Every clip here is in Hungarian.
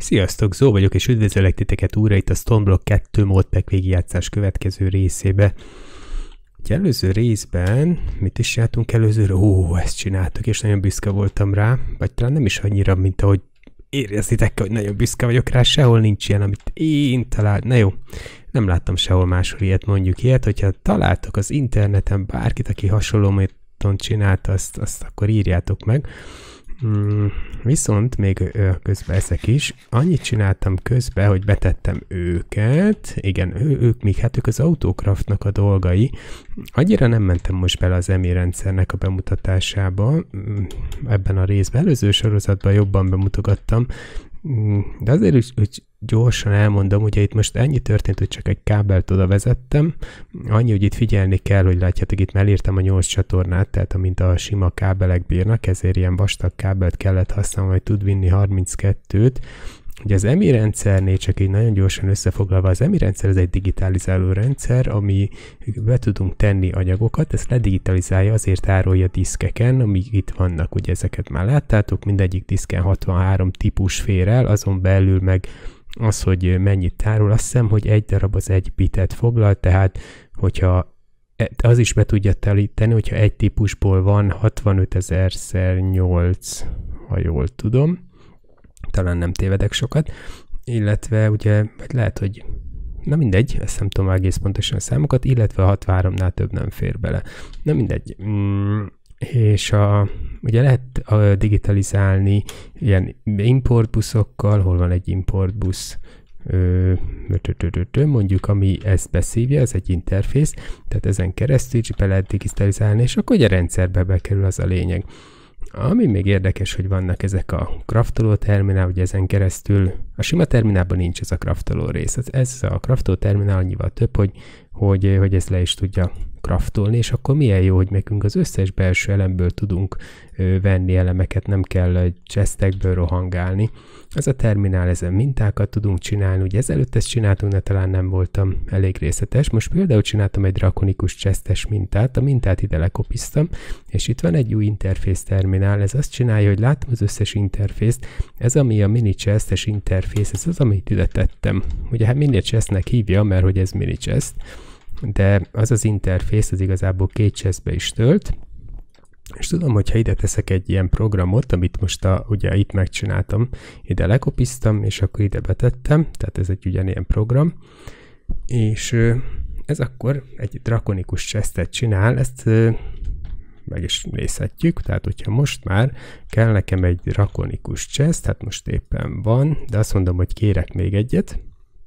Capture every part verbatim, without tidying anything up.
Sziasztok, Zó vagyok, és üdvözöllek titeket újra itt a Stoneblock kettő modpack végigjátszás következő részébe. Egy előző részben, mit is csináltunk előzőre? Ó, ezt csináltuk, és nagyon büszke voltam rá, vagy talán nem is annyira, mint ahogy éreztétek, hogy nagyon büszke vagyok rá, sehol nincs ilyen, amit én találtam. Na jó, nem láttam sehol máshol ilyet, mondjuk ilyet, hogyha találtok az interneten bárkit, aki hasonló módon csinálta, azt, azt akkor írjátok meg. Mm, viszont még közben ezek is, annyit csináltam közben, hogy betettem őket, igen, ő, ők még, hát ők az Autocraftnak a dolgai. Annyira nem mentem most bele az emi rendszernek a bemutatásába, ebben a részben, előző sorozatban jobban bemutogattam, de azért úgy, úgy gyorsan elmondom, ugye itt most ennyi történt, hogy csak egy kábelt oda vezettem, annyi, hogy itt figyelni kell, hogy látjátok, itt elírtam a nyolc csatornát, tehát amint a sima kábelek bírnak, ezért ilyen vastag kábelt kellett használni, hogy tud vinni harminckettőt. Ugye az emi rendszernél csak így nagyon gyorsan összefoglalva, az emi rendszer ez egy digitalizáló rendszer, ami be tudunk tenni anyagokat, ezt ledigitalizálja, azért árolja diszkeken, amik itt vannak, ugye ezeket már láttátok, mindegyik diszken hatvanhárom típus fér el, azon belül meg az, hogy mennyit tárol, azt hiszem, hogy egy darab az egy bitet foglal, tehát hogyha az is be tudja telíteni, hogyha egy típusból van hatvanötezer szer nyolc, ha jól tudom, talán nem tévedek sokat, illetve ugye lehet, hogy na mindegy, ezt nem tudom egész pontosan a számokat, illetve a hatvanháromnál több nem fér bele. Na mindegy. Mm, és a, ugye lehet a, digitalizálni ilyen importbuszokkal, hol van egy importbusz, ö, mondjuk, ami ezt beszívja, ez egy interfész, tehát ezen keresztül is be lehet digitalizálni, és akkor ugye a rendszerbe bekerül, az a lényeg. Ami még érdekes, hogy vannak ezek a craftoló terminál, ugye ezen keresztül, a sima terminálban nincs ez a craftoló rész. Ez, ez a craftoló terminál annyival több, hogy, hogy, hogy ezt le is tudja craftolni, és akkor milyen jó, hogy nekünk az összes belső elemből tudunk ö, venni elemeket, nem kell chestekből rohangálni. Ez a terminál, ezen mintákat tudunk csinálni, ugye ezelőtt ezt csináltunk, de talán nem voltam elég részletes. Most például csináltam egy drakonikus chestes mintát, a mintát ide lekopiztam, és itt van egy új interfész terminál, ez azt csinálja, hogy látom az összes interfészt, ez ami a mini chestes interfész, ez az, amit ide tettem. Ugye hát mini chestnek hívja, mert hogy ez mini chest, de az az interfész, az igazából két chestbe is tölt, és tudom, hogyha ide teszek egy ilyen programot, amit most a, ugye itt megcsináltam, ide lekopiztam, és akkor ide betettem, tehát ez egy ugyanilyen program, és ez akkor egy drakonikus chestet csinál, ezt meg is nézhetjük, tehát hogyha most már kell nekem egy drakonikus chest, tehát most éppen van, de azt mondom, hogy kérek még egyet,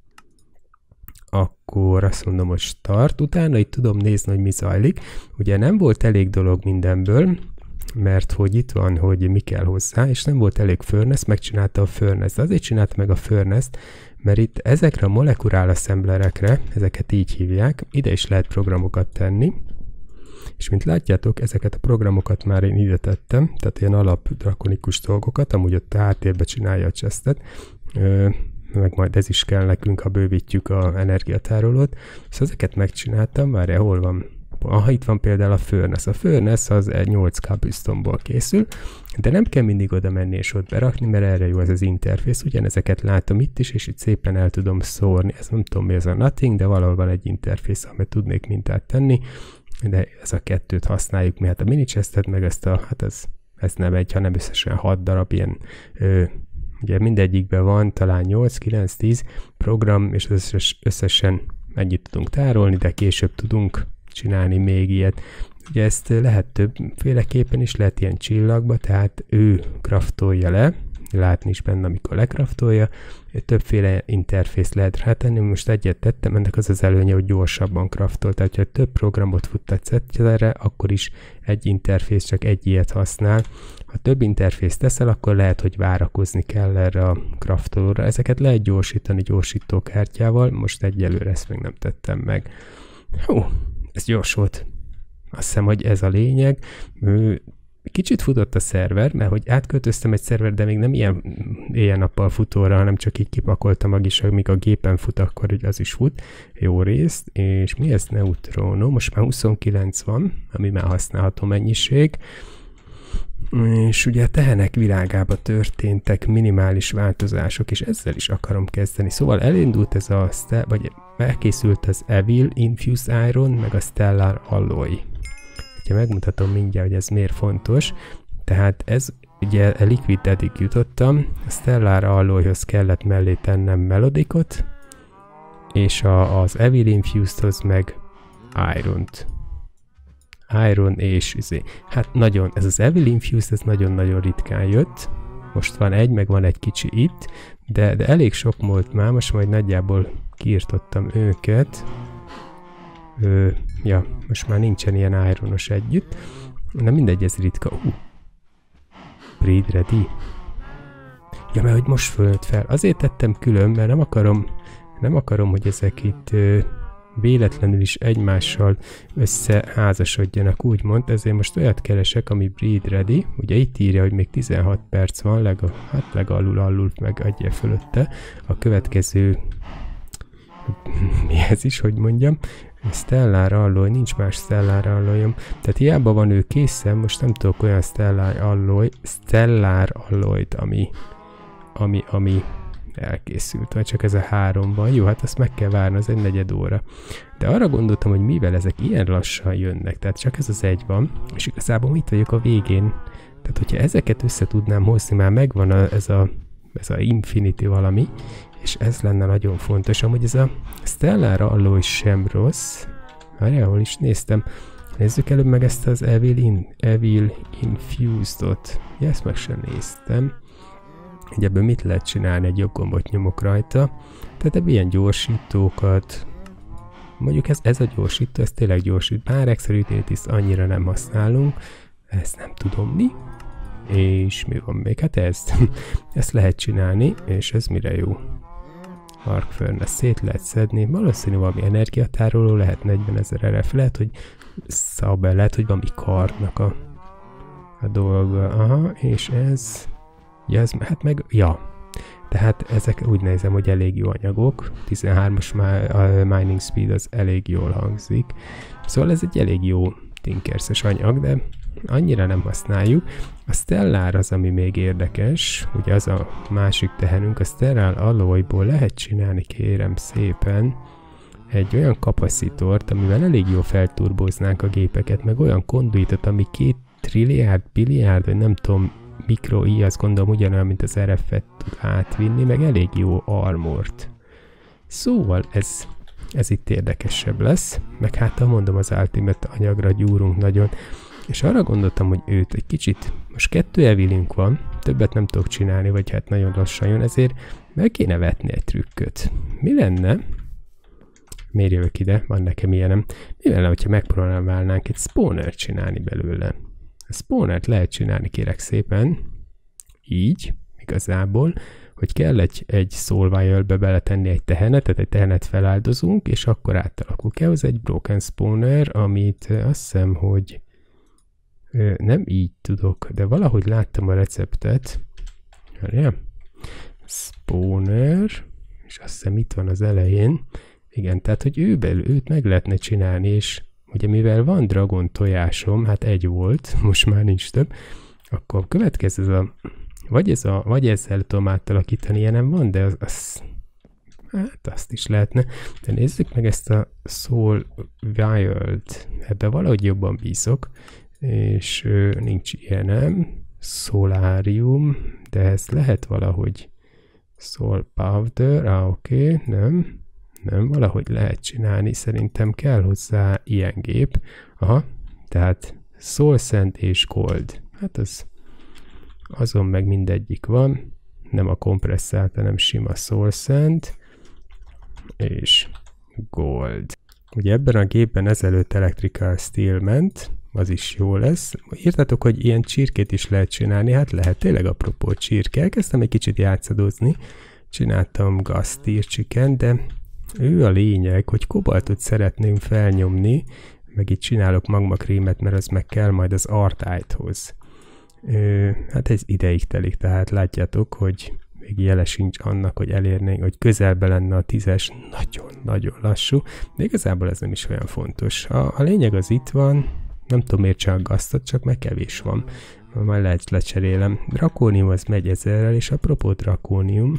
akkor azt mondom, hogy start, utána itt tudom nézni, hogy mi zajlik. Ugye nem volt elég dolog mindenből, mert hogy itt van, hogy mi kell hozzá, és nem volt elég furnace, megcsinálta a furnace, de azért csinálta meg a furnace-t, mert itt ezekre a molekulár assemblerekre, ezeket így hívják, ide is lehet programokat tenni, és mint látjátok, ezeket a programokat már én ide tettem, tehát ilyen alap drakonikus dolgokat, amúgy ott a háttérbe csinálja a chestet, meg majd ez is kell nekünk, ha bővítjük az energiatárolót. Szóval ezeket megcsináltam, várjál, hol van? Aha, itt van például a furnace. A furnace az egy nyolc cobblestone-ból készül, de nem kell mindig oda menni és ott berakni, mert erre jó ez az interfész. Ugyanezeket látom itt is, és itt szépen el tudom szórni. Ez nem tudom mi ez a nothing, de valahol van egy interfész, amit tudnék mintát tenni, de ez a kettőt használjuk mi. Hát a mini chestet, meg ezt a, hát ez, ez nem egy, hanem összesen hat darab ilyen ö, ugye mindegyikben van talán nyolc, kilenc, tíz program, és összes, összesen ennyit tudunk tárolni, de később tudunk csinálni még ilyet. Ugye ezt lehet többféleképpen is, lehet ilyen csillagba, tehát ő craftolja le, látni is benne, amikor lekraftolja, többféle interfészt lehet rátenni, most egyet tettem, ennek az az előnye, hogy gyorsabban craftol, tehát ha több programot futtatsz egyszerre, akkor is egy interfész csak egy ilyet használ. Ha több interfészt teszel, akkor lehet, hogy várakozni kell erre a craftolóra. Ezeket lehet gyorsítani gyorsítókártyával, most egyelőre ezt még nem tettem meg. Hú, ez gyors volt. Azt hiszem, hogy ez a lényeg. Kicsit futott a szerver, mert hogy átköltöztem egy szerver, de még nem ilyen éjjel-nappal futóra, hanem csak így kipakoltam meg is, amíg a gépen fut, akkor hogy az is fut jó részt, és mi ez Neutrono? Most már huszonkilenc van, ami már használható mennyiség. És ugye a tehenek világába történtek minimális változások, és ezzel is akarom kezdeni. Szóval elindult ez a, vagy elkészült az Evil Infused Iron, meg a Stellar Alloy. Ugye megmutatom mindjárt, hogy ez miért fontos. Tehát ez ugye a Liquid eddig jutottam, a Stellar Alloyhoz kellett mellé tennem Melodicot, és a, az Evil Infusedhoz meg Iront. Iron és izé. Hát nagyon, ez az Evil Infused, ez nagyon-nagyon ritkán jött. Most van egy, meg van egy kicsi itt, de, de elég sok volt már, most majd nagyjából kiirtottam őket. Ö, ja, most már nincsen ilyen Ironos együtt. Na mindegy, ez ritka. Uh. Breed ready. Ja, mert hogy most fölt fel. Azért tettem külön, mert nem akarom, nem akarom, hogy ezek itt ö, véletlenül is egymással összeházasodjanak, úgymond, ezért most olyat keresek, ami breed ready. Ugye itt írja, hogy még tizenhat perc van, leg, hát legalul alul meg adja fölötte. A következő, mi ez is, hogy mondjam, Stellar Alloy, nincs más Stellar Alloyom. Tehát hiába van ő készen, most nem tudok olyan Stellar Alloy, Stellar Alloyt, ami, ami, ami elkészült, vagy csak ez a három van. Jó, hát azt meg kell várni, az egy negyed óra. De arra gondoltam, hogy mivel ezek ilyen lassan jönnek, tehát csak ez az egy van, és igazából itt vagyok a végén. Tehát, hogyha ezeket össze tudnám hozni, már megvan a, ez, a, ez a Infinity valami, és ez lenne nagyon fontos. Amúgy ez a Stellar Alloy sem rossz. Várjál, hol is néztem. Nézzük előbb meg ezt az Evil, in, Evil Infused-ot. Ja, ezt meg sem néztem. Hogy ebből mit lehet csinálni, egy jobb gombot nyomok rajta. Tehát ebből ilyen gyorsítókat, mondjuk ez, ez a gyorsító, ez tényleg gyorsít. Bár Extra Utilities annyira nem használunk, ezt nem tudom mi. És mi van még? Hát ezt. Ezt lehet csinálni, és ez mire jó? Arc Furnace szét lehet szedni, valószínű valami energiatároló, lehet negyvenezer er ef, lehet, hogy szabel, lehet, hogy valami kardnak a, a dolga. Aha, és ez... Ja, ez, hát meg, ja, tehát ezek úgy nézem, hogy elég jó anyagok, tizenhármas mining speed az elég jól hangzik, szóval ez egy elég jó Tinkerses anyag, de annyira nem használjuk. A Stellar az, ami még érdekes, ugye az a másik tehenünk, a Stellar Alloyból lehet csinálni, kérem szépen, egy olyan kapacitort, amivel elég jól felturboznánk a gépeket, meg olyan konduitot, ami két trilliárd, billiárd, vagy nem tudom, mikro-i, azt gondolom ugyanolyan, mint az er ef-et tud átvinni, meg elég jó armort. Szóval ez, ez itt érdekesebb lesz, meg hát mondom, az Ultimate anyagra gyúrunk nagyon, és arra gondoltam, hogy őt egy kicsit, most kettő evilünk van, többet nem tudok csinálni, vagy hát nagyon lassan jön, ezért meg kéne vetni egy trükköt. Mi lenne, miért jövök ide, van nekem ilyenem, mi lenne, hogyha megpróbálnánk egy spawner csinálni belőle? A spawnert lehet csinálni, kérek szépen, így, igazából, hogy kell egy, egy Soulvile-be beletenni egy tehenet, tehát egy tehenet feláldozunk, és akkor átalakul. Kell az egy broken spawner, amit azt hiszem, hogy nem így tudok, de valahogy láttam a receptet. Várjál. Spawner, és azt hiszem itt van az elején. Igen, tehát, hogy ő belül, őt meg lehetne csinálni, és ugye mivel van dragon tojásom, hát egy volt, most már nincs több, akkor következő ez a, vagy, ez a, vagy ezzel tudom átalakítani, ilyen nem van, de az, az, hát azt is lehetne. De nézzük meg ezt a Soul Wild, ebben valahogy jobban bízok, és ö, nincs ilyenem, Solarium, de ez lehet valahogy Soul Powder, ah, oké, okay, nem. Nem, valahogy lehet csinálni, szerintem kell hozzá ilyen gép. Aha, tehát Soul Sand és Gold. Hát az, azon meg mindegyik van. Nem a kompresszált, hanem sima Soul Sand és Gold. Ugye ebben a gépben ezelőtt Electrical Steel ment, az is jó lesz. Írtatok, hogy ilyen csirkét is lehet csinálni, hát lehet tényleg apropó csirke. Elkezdtem egy kicsit játszadozni, csináltam Gas Tier Chicken, de ő a lényeg, hogy kobaltot szeretném felnyomni, meg itt csinálok magmakrémet, mert az meg kell majd az Art-ite-hoz. Hát ez ideig telik, tehát látjátok, hogy még jele sincs annak, hogy elérnénk, hogy közelbe lenne a tízes, nagyon-nagyon lassú, de igazából ez nem is olyan fontos. A, a lényeg az itt van, nem tudom miért csak gasztot, csak meg kevés van. majd lehet lecserélem. Drakónium az megy ezerrel, és apropó drakónium,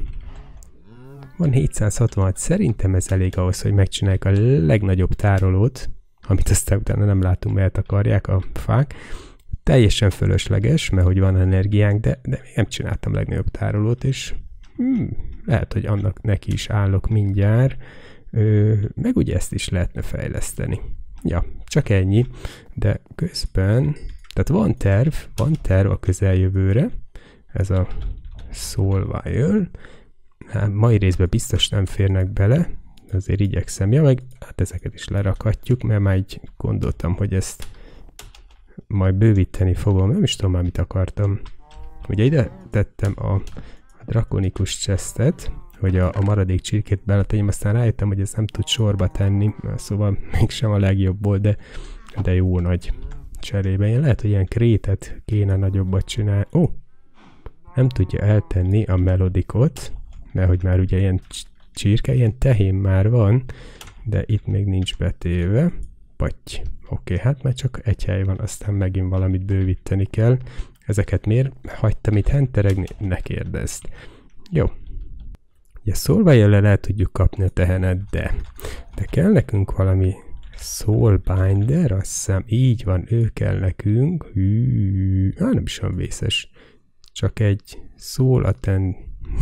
van hétszázhatvanhat, szerintem ez elég ahhoz, hogy megcsinálják a legnagyobb tárolót, amit aztán utána nem látunk, mert akarják a fák. Teljesen fölösleges, mert hogy van energiánk, de, de még nem csináltam legnagyobb tárolót, és hmm, lehet, hogy annak neki is állok mindjárt, Ö, meg ugye ezt is lehetne fejleszteni. Ja, csak ennyi, de közben, tehát van terv, van terv a közeljövőre, ez a Soulwire, hát mai részben biztos nem férnek bele, azért igyekszem, ja, meg hát ezeket is lerakhatjuk, mert már így gondoltam, hogy ezt majd bővíteni fogom, nem is tudom már mit akartam. Ugye ide tettem a, a drakonikus chestet, hogy a, a maradék csirkét beletegyem, aztán rájöttem, hogy ezt nem tud sorba tenni, szóval mégsem a legjobb volt, de, de jó nagy cserébe. Én lehet, hogy ilyen krétet kéne nagyobbat csinálni. Ó, oh, nem tudja eltenni a melodikot, mert hogy már ugye ilyen csirke, ilyen tehén már van, de itt még nincs betéve. Patty. Oké, okay, hát már csak egy hely van, aztán megint valamit bővíteni kell. Ezeket miért hagytam itt henteregni? Ne kérdezd. Jó. Ugye Soulwire-le le tudjuk kapni a tehenet, de, de kell nekünk valami Soulbinder, azt hiszem, így van, ő kell nekünk. Hű, á, nem is olyan vészes. Csak egy Soul Atten...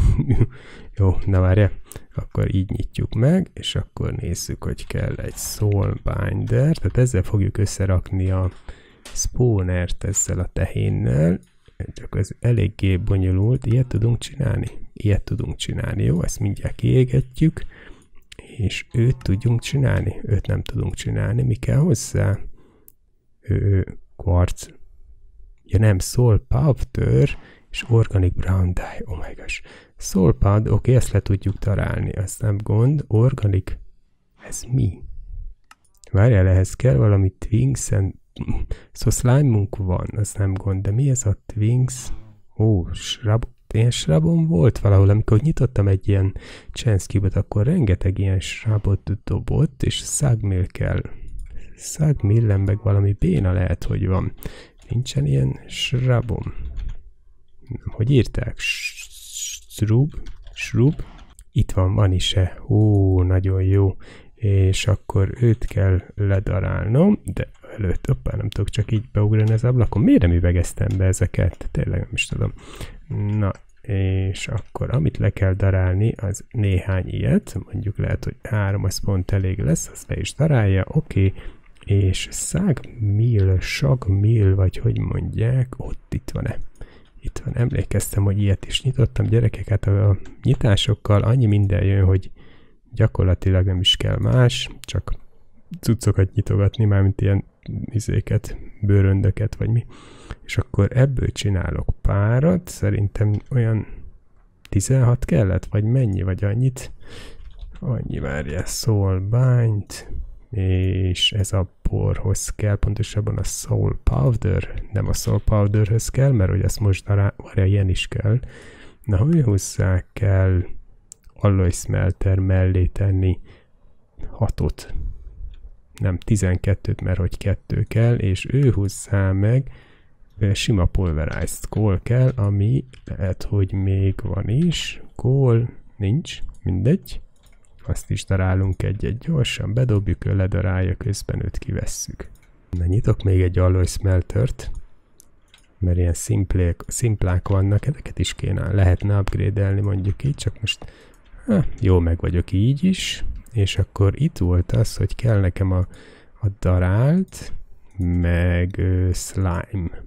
Jó, na várja, akkor így nyitjuk meg, és akkor nézzük, hogy kell egy Soulbinder, tehát ezzel fogjuk összerakni a spawnert ezzel a tehénnel, csak az eléggé bonyolult, ilyet tudunk csinálni? Ilyet tudunk csinálni, jó? Ezt mindjárt kiégetjük, és őt tudjunk csinálni? Őt nem tudunk csinálni, mi kell hozzá? Ő, quartz, ja nem, soul powder, és organic brown dye, oh my gosh. Soul powder, oké, okay, ezt le tudjuk találni, azt nem gond. Organic, ez mi? Várjál, ehhez kell valami Twinks and... Szóval slime-unk van, az nem gond, de mi ez a Twinks? Ó, shrub... Ilyen shrubom volt valahol, amikor nyitottam egy ilyen chance cube-ot, akkor rengeteg ilyen shrubot dobott, és szagmill kell. Szagmillen meg valami béna lehet, hogy van. Nincsen ilyen shrubom. Hogy írták? Shrub? Shrub? Itt van, van is-e. Ó, nagyon jó. És akkor őt kell ledarálnom, de előtt, hoppá, nem tudok csak így beugrani az ablakon. Miért nem üvegeztem be ezeket? Tényleg nem is tudom. Na, és akkor amit le kell darálni, az néhány ilyet. Mondjuk lehet, hogy három az pont elég lesz, azt le is darálja, oké. Okay. És szagmill, sagmill, vagy hogy mondják, ott itt van-e? Itt van, emlékeztem, hogy ilyet is nyitottam, gyerekek, hát a nyitásokkal annyi minden jön, hogy gyakorlatilag nem is kell más, csak cuccokat nyitogatni, mármint ilyen izéket, bőröndöket, vagy mi. És akkor ebből csinálok párat, szerintem olyan tizenhat kellett, vagy mennyi, vagy annyit. Annyi várja, Soulbind, és ez a porhoz kell, pontosabban a Soul Powder, nem a Soul Powderhöz kell, mert hogy ezt most dará, várja, ilyen is kell. Na, hogy hozzá kell alloy smelter mellé tenni hatot, nem tizenkettőt, mert hogy kettő kell, és ő hozzá meg sima pulverized coal kell, ami lehet, hogy még van is. Coal nincs, mindegy. Azt is darálunk egy-egy gyorsan, bedobjuk, ő ledarálja, közben őt kivesszük. Na, nyitok még egy alloy smeltert, mert ilyen szimplák, szimplák vannak, ezeket is kéne, lehetne upgrade-elni mondjuk így, csak most ha, jó meg vagyok így is, és akkor itt volt az, hogy kell nekem a, a darált, meg uh, slime.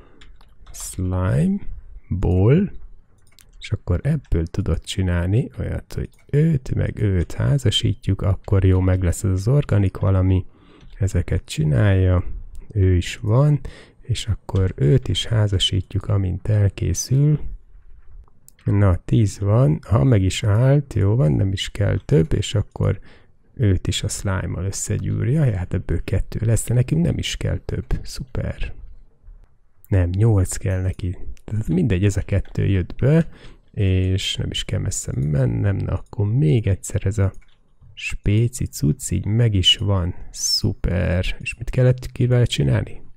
Slime, ball, és akkor ebből tudod csinálni olyat, hogy őt, meg őt házasítjuk, akkor jó, meg lesz az, az organik valami, ezeket csinálja, ő is van, és akkor őt is házasítjuk, amint elkészül. Na, tíz van, ha meg is állt, jó van, nem is kell több, és akkor őt is a slime-mal összegyűrja, hát ebből kettő lesz, de nekünk nem is kell több, szuper. Nem, nyolc kell neki, tehát mindegy, ez a kettő jött be, és nem is kell messze mennem, na akkor még egyszer ez a spéci cucc, így meg is van, szuper. És mit kellett kivel csinálni?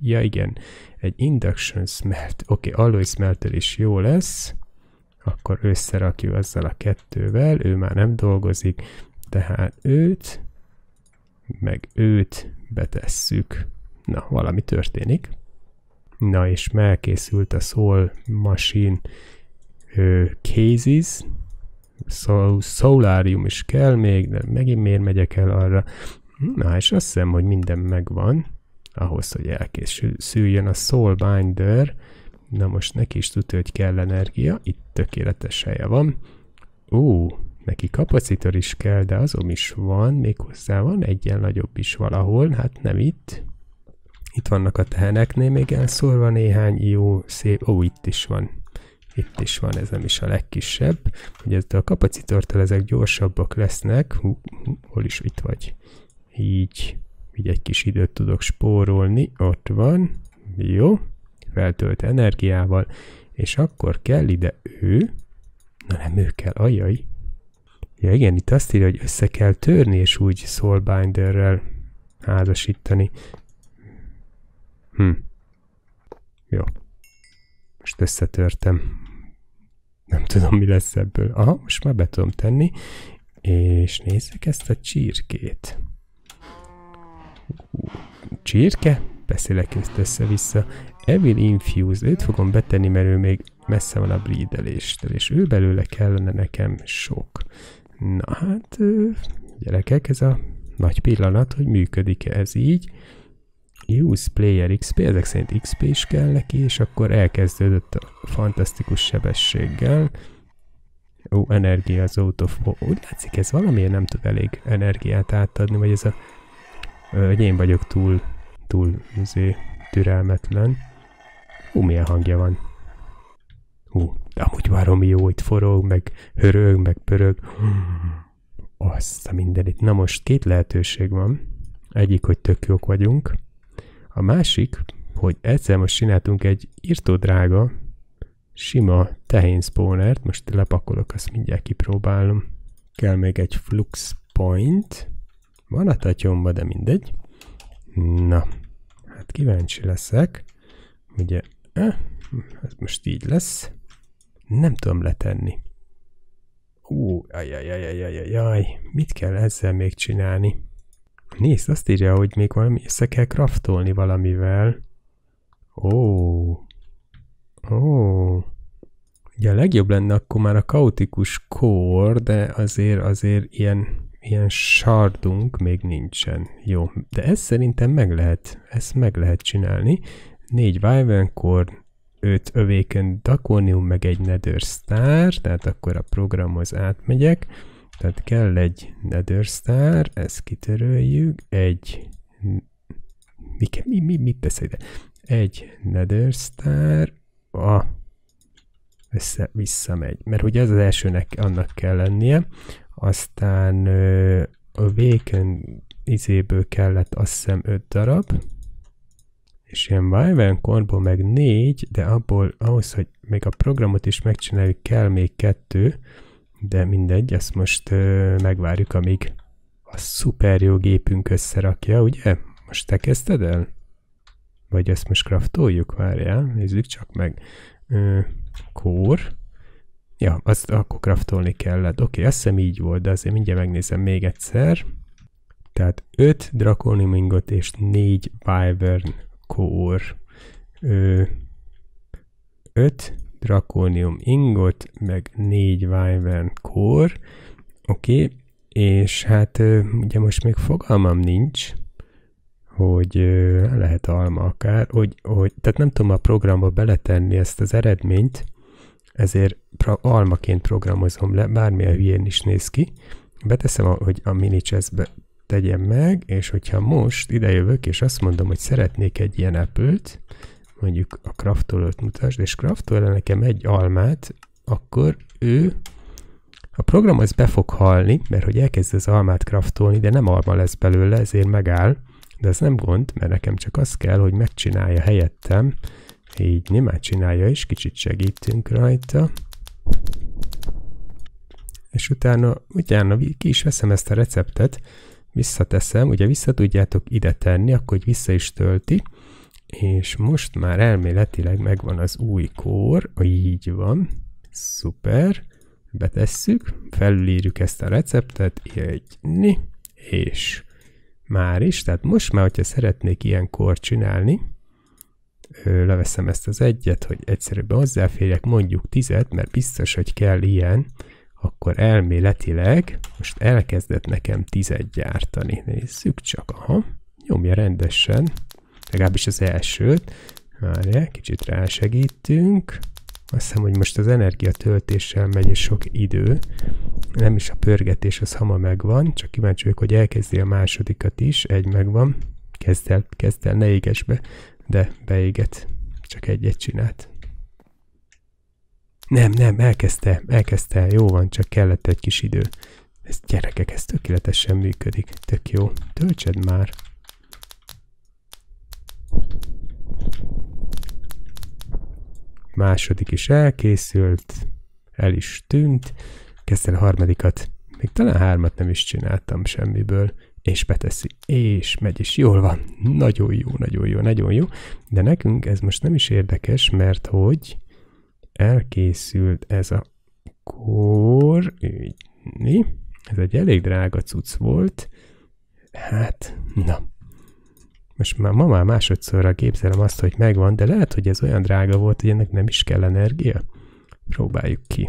Ja igen, egy induction smelt. Oké, okay, alloy smelter is jó lesz. Akkor összerakjuk azzal a kettővel, ő már nem dolgozik, tehát őt, meg őt betesszük. Na, valami történik. Na, és elkészült a Soul Machine ö, Cases. Sol Solarium is kell még, de megint miért megyek el arra. Na, és azt hiszem, hogy minden megvan, ahhoz, hogy elkészüljön a Soulbinder. Na most neki is tudja, hogy kell energia. Itt tökéletes helye van. Ó, neki kapacitor is kell, de azon is van, méghozzá van egyen nagyobb is valahol, hát nem itt. Itt vannak a teheneknél még elszórva néhány jó, szép, ó, itt is van. Itt is van, ez nem is a legkisebb. Ugye ezzel a kapacitortól ezek gyorsabbak lesznek. Hú, hú, hol is itt vagy? Így, így egy kis időt tudok spórolni. Ott van. Jó. Feltölt energiával. És akkor kell ide ő. Na nem ő kell, ajaj. Ja igen, itt azt írja, hogy össze kell törni, és úgy Soulbinderrel házasítani. Hm. Jó. Most összetörtem. Nem tudom, mi lesz ebből. Aha, most már be tudom tenni. És nézzük ezt a csirkét. Csirke? Beszélek ezt össze-vissza. Evil Infuse. Őt fogom betenni, mert ő még messze van a breedeléstől, és ő belőle kellene nekem sok. Na hát, gyerekek, ez a nagy pillanat, hogy működik-e ez így. Use Player iksz pé, ezek szerint iksz pé is kell neki, és akkor elkezdődött a fantasztikus sebességgel. Ó, energia az out of... Úgy látszik, ez valamiért nem tud elég energiát átadni, vagy ez a... Ö, én vagyok túl, túl azért, türelmetlen. Hú, milyen hangja van. Hú, de amúgy várom jó, itt forog, meg hörög, meg pörög. Azt a mindenit. Na most két lehetőség van. Egyik, hogy tök jók vagyunk. A másik, hogy egyszer most csináltunk egy írtódrága, sima tehén spawnert, most lepakolok, azt mindjárt kipróbálom. Kell még egy flux point. Van a tatyomba, de mindegy. Na, hát kíváncsi leszek. Ugye, eh, ez most így lesz. Nem tudom letenni. Ú, ajajajajajajaj, mit kell ezzel még csinálni? Nézd, azt írja, hogy még valami össze kell craftolni valamivel. Ó. Ó. Ugye a legjobb lenne akkor már a kaotikus core, de azért, azért ilyen, ilyen sardunk még nincsen. Jó, de ezt szerintem meg lehet, ezt meg lehet csinálni. Négy Wyvern core, öt Awakened Draconium, meg egy Nether Star, tehát akkor a programhoz átmegyek. Tehát kell egy Nether Star, ezt kitöröljük, egy... Mi, mi, mi, mit tesz ide? Egy Nether Star, a... össze, visszamegy, mert ugye ez az elsőnek annak kell lennie, aztán ö, a Awakened izéből kellett azt hiszem öt darab, és ilyen Wyvern core-ból meg négy, de abból ahhoz, hogy még a programot is megcsináljuk, kell még kettő, de mindegy, ezt most ö, megvárjuk, amíg a szuper jó gépünk összerakja, ugye? Most te kezdted el? Vagy ezt most craftoljuk? Várjál, nézzük csak meg. Ö, core. Ja, azt akkor craftolni kellett. Oké, okay, azt hiszem így volt, de azért mindjárt megnézem még egyszer. Tehát öt Draconium ingot és négy Wyvern core. Ö, öt Draconium ingot, meg négy Wyvern core. Oké, okay. És hát ugye most még fogalmam nincs, hogy lehet alma akár, hogy, hogy, tehát nem tudom a programba beletenni ezt az eredményt, ezért almaként programozom le, bármilyen hülyén is néz ki. Beteszem, hogy a mini chestbe tegyem meg, és hogyha most idejövök, és azt mondom, hogy szeretnék egy ilyen apple-t, mondjuk a craftolót mutasd, és craftol nekem egy almát, akkor ő, a program az be fog halni, mert hogy elkezd az almát craftolni, de nem alma lesz belőle, ezért megáll, de ez nem gond, mert nekem csak az kell, hogy megcsinálja helyettem, így nem csinálja is, kicsit segítünk rajta, és utána, utána ki is veszem ezt a receptet, visszateszem, ugye vissza tudjátok ide tenni, akkor hogy vissza is tölti, És most már elméletileg megvan az új kór, így van, szuper, betesszük, felülírjuk ezt a receptet, így, és már is, tehát most már, hogyha szeretnék ilyen kórt csinálni, leveszem ezt az egyet, hogy egyszerűbben hozzáférjek, mondjuk tízet, mert biztos, hogy kell ilyen, akkor elméletileg most elkezdett nekem tízet gyártani. Nézzük csak, aha, nyomja rendesen, legalábbis az elsőt. Várjál, kicsit rásegítünk. Azt hiszem, hogy most az energiatöltéssel megy, és sok idő. Nem is a pörgetés, az hamar megvan, csak kíváncsi vagyok, hogy elkezdi a másodikat is, egy megvan. Kezd el, kezd el, ne éges be, de beéget. Csak egyet csinált. Nem, nem, elkezdte, elkezdte, jó van, csak kellett egy kis idő. Ez gyerekek, ez tökéletesen működik, tök jó. Töltsed már. Második is elkészült, el is tűnt, kezdte a harmadikat, még talán hármat nem is csináltam semmiből, és beteszi, és megy is, jól van, nagyon jó, nagyon jó, nagyon jó, de nekünk ez most nem is érdekes, mert hogy elkészült ez a kór, így, ez egy elég drága cucc volt, hát, na. Most már ma már másodszorra képzelem azt, hogy megvan, de lehet, hogy ez olyan drága volt, hogy ennek nem is kell energia. Próbáljuk ki.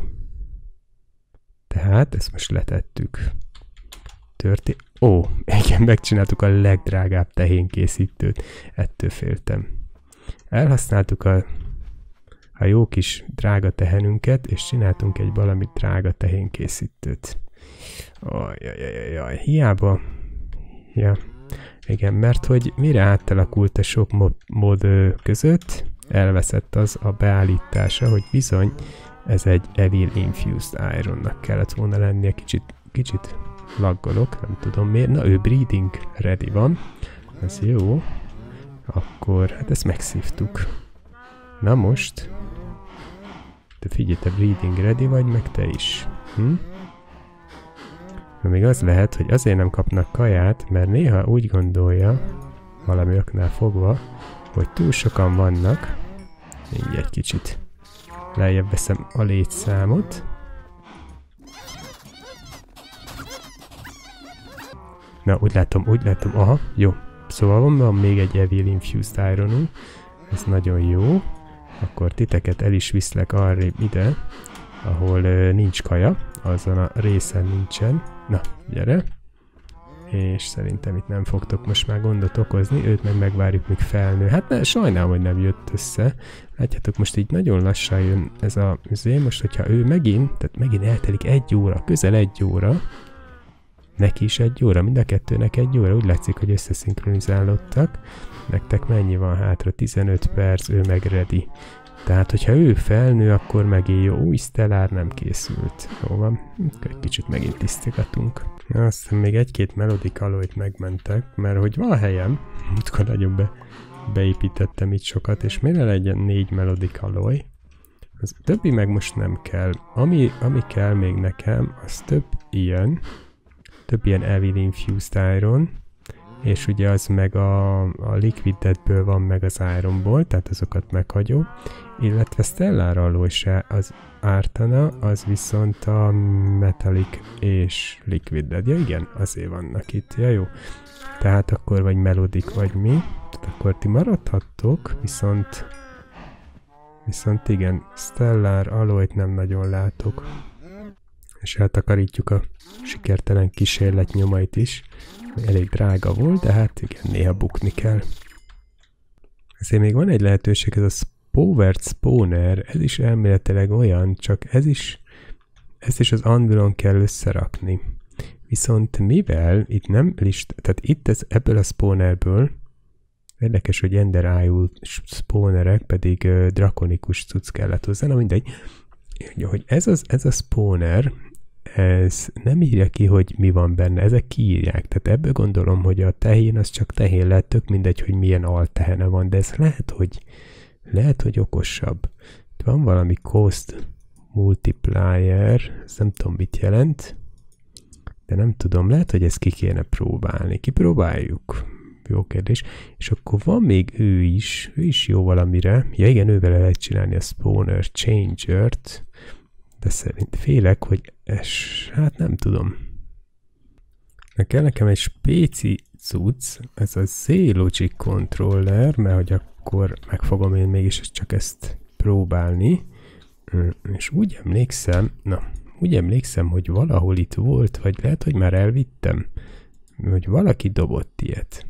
Tehát ezt most letettük. Történt. Ó, igen, megcsináltuk a legdrágább tehénkészítőt. Ettől féltem. Elhasználtuk a, a jó kis drága tehenünket, és csináltunk egy valami drága tehénkészítőt. Ajajajajaj, hiába. Ja. Igen, mert hogy mire átalakult a sok mod, mod között, elveszett az a beállítása, hogy bizony ez egy Evil Infused Ironnak kellett volna lennie, kicsit, kicsit laggolok, nem tudom miért. Na, ő Breeding Ready van, ez jó. Akkor, hát ezt megszívtuk. Na most, te figyelj, te Breeding Ready vagy, meg te is. Hm? Még az lehet, hogy azért nem kapnak kaját, mert néha úgy gondolja, valami oknál fogva, hogy túl sokan vannak. Így egy kicsit lejjebb veszem a létszámot. Na, úgy látom, úgy látom, aha, jó. Szóval van, van még egy Evil Infused Ironunk, ez nagyon jó. Akkor titeket el is viszlek arrébb ide, ahol uh, nincs kaja, azon a részen nincsen. Na, gyere! És szerintem itt nem fogtok most már gondot okozni, őt meg megvárjuk, míg felnő. Hát ne, sajnálom, hogy nem jött össze. Látjátok, most így nagyon lassan jön ez a zé, most hogyha ő megint, tehát megint eltelik egy óra, közel egy óra, neki is egy óra, mind a kettőnek egy óra, úgy látszik, hogy összeszinkronizálódtak. Nektek mennyi van hátra? tizenöt perc, ő meg ready. Tehát, hogyha ő felnő, akkor megint jó. Új Stellar nem készült. Jó van, egy kicsit megint tisztogatunk. Aztán még egy-két Melodic Alloyt megmentek, mert hogy van helyem, múltkor nagyon be, beépítettem itt sokat, és miért legyen négy Melodic Alloy? Az többi meg most nem kell. Ami, ami kell még nekem, az több ilyen, több ilyen Evil Infused Iron, és ugye az meg a, a Liquid Deathből van meg az Ironból, tehát azokat meghagyom, illetve Stellar Alloy se az ártana, az viszont a Metallic és Liquid Death. Ja igen, azért vannak itt, ja jó. Tehát akkor vagy Melodic vagy mi, tehát akkor ti maradhattok, viszont viszont igen, Stellar Alloyt nem nagyon látok. És eltakarítjuk a sikertelen kísérlet nyomait is. Elég drága volt, de hát igen, néha bukni kell. Ezért még van egy lehetőség, ez a Powered Spawner, ez is elméletileg olyan, csak ez is, ezt is az Anvilon kell összerakni. Viszont mivel itt nem list, tehát itt ez, ebből a spawnerből, érdekes, hogy Ender Eye spawnerek, pedig uh, drakonikus cucc kellett hozzá, na mindegy, hogy ez, az, ez a spawner, ez nem írja ki, hogy mi van benne, ezek kiírják. Tehát ebből gondolom, hogy a tehén az csak tehén lehet, tök mindegy, hogy milyen altehene van, de ez lehet, hogy lehet, hogy okosabb. Van valami cost multiplier, ezt nem tudom, mit jelent, de nem tudom, lehet, hogy ezt ki kéne próbálni. Kipróbáljuk. Jó kérdés. És akkor van még ő is, ő is jó valamire. Ja igen, ővel lehet csinálni a spawner changer-t, de szerint félek, hogy ez, hát nem tudom. Kell nekem egy spéci cucc, ez a Z-Logic controller, mert hogy akkor meg fogom én mégis csak ezt próbálni. És úgy emlékszem, na, úgy emlékszem, hogy valahol itt volt, vagy lehet, hogy már elvittem, hogy valaki dobott ilyet.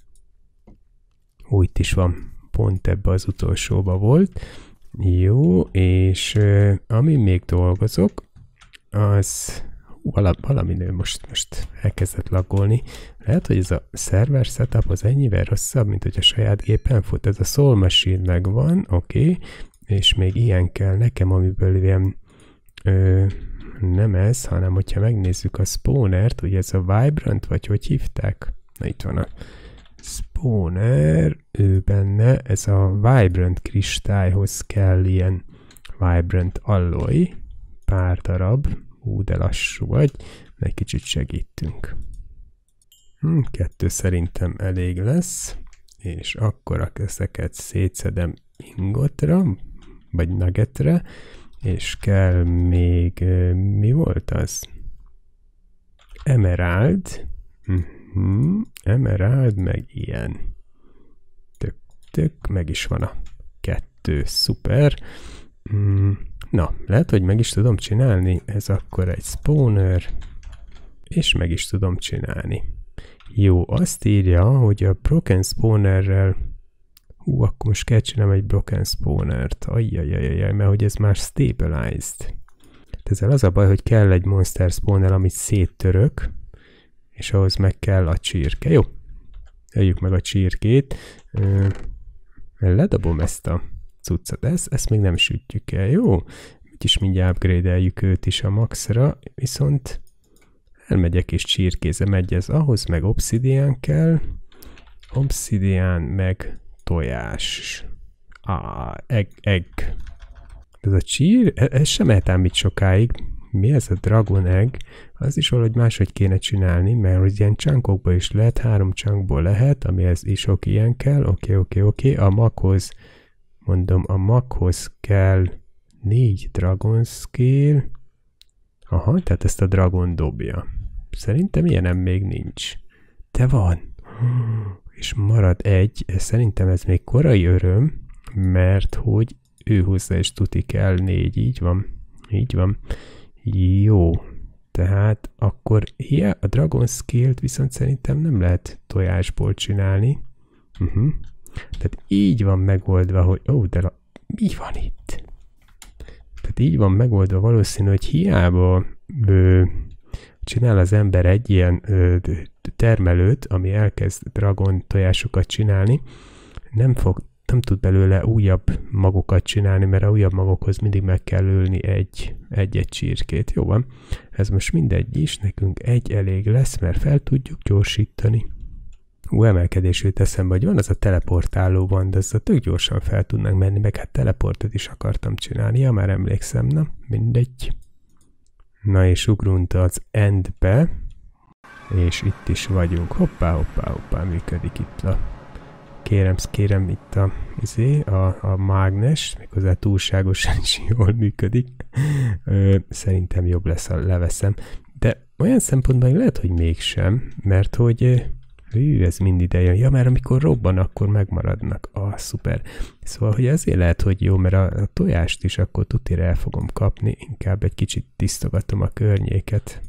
Ó, itt is van, pont ebbe az utolsóba volt. Jó, és uh, ami még dolgozok, az vala, valami nő most, most elkezdett laggolni. Lehet, hogy ez a server setup az ennyivel rosszabb, mint hogy a saját gépen fut. Ez a Soul Machine megvan, oké, okay. És még ilyen kell nekem, amiből ilyen ö, nem ez, hanem hogyha megnézzük a spawnert, ugye ez a Vibrant, vagy hogy hívták? Na itt van a spawner, ő benne, ez a Vibrant kristályhoz kell ilyen Vibrant alloy, pár darab, ú, de lassú vagy, egy kicsit segítünk. Hm, kettő szerintem elég lesz, és akkor ezeket szétszedem ingotra, vagy nuggetre, és kell még, mi volt az? Emerald, uh-huh. Emerald, meg ilyen. Tök, tök, meg is van a kettő, szuper. Mm, na, lehet, hogy meg is tudom csinálni, ez akkor egy spawner, és meg is tudom csinálni. Jó, azt írja, hogy a broken spawnerrel hú, akkor most kell csinálni egy broken spawnert. Ajjajajajaj, mert hogy ez már stabilized. Ezzel az a baj, hogy kell egy monster spawner, amit széttörök, és ahhoz meg kell a csirke. Jó, öljük meg a csirkét. Ledobom ezt a cuccot, ezt, ezt még nem sütjük el, jó? Úgyis mindjárt upgrade-eljük őt is a maxra, viszont elmegyek és csirkézem egyez, ahhoz meg obszidián kell, obszidián meg tojás. Ah, egg, egg. Ez a csír, ez sem mehet ám itt sokáig. Mi ez a dragon egg? Az is valahogy máshogy kéne csinálni, mert hogy ilyen csunkokból is lehet, három chunkból lehet, amihez is sok ilyen kell. Oké, oké, oké. A maghoz, mondom, a maghoz kell négy dragon scale. Aha, tehát ezt a dragon dobja. Szerintem ilyenem még nincs. De van. És marad egy, szerintem ez még korai öröm, mert hogy ő hozzá is tuti kell négy, így van, így van. Jó, tehát akkor ja, a Dragon Scale-t viszont szerintem nem lehet tojásból csinálni. Uh-huh. Tehát így van megoldva, hogy ó, de la... mi van itt? Tehát így van megoldva valószínű, hogy hiába ö, csinál az ember egy ilyen ö, termelőt, ami elkezd dragon tojásokat csinálni, nem fog, nem tud belőle újabb magokat csinálni, mert a újabb magokhoz mindig meg kell ölni egy, egy-egy csirkét. Jó van, ez most mindegy is, nekünk egy elég lesz, mert fel tudjuk gyorsítani. Ú, emelkedésült eszembe, hogy van az a teleportáló van, de azzal tök gyorsan fel tudnánk menni, meg hát teleportot is akartam csinálni, ja, már emlékszem, na, mindegy. Na és ugrunk az endbe, és itt is vagyunk. Hoppá, hoppá, hoppá, működik itt a... Kérem, kérem, itt a, izé, a, a mágnes, méghozzá túlságosan is jól működik. Ö, szerintem jobb lesz, ha leveszem. De olyan szempontból lehet, hogy mégsem, mert hogy hű, ez mind ide jön. Ja, mert amikor robban, akkor megmaradnak. Ah, szuper. Szóval, hogy azért lehet, hogy jó, mert a, a tojást is akkor tutira el fogom kapni. Inkább egy kicsit tisztogatom a környéket.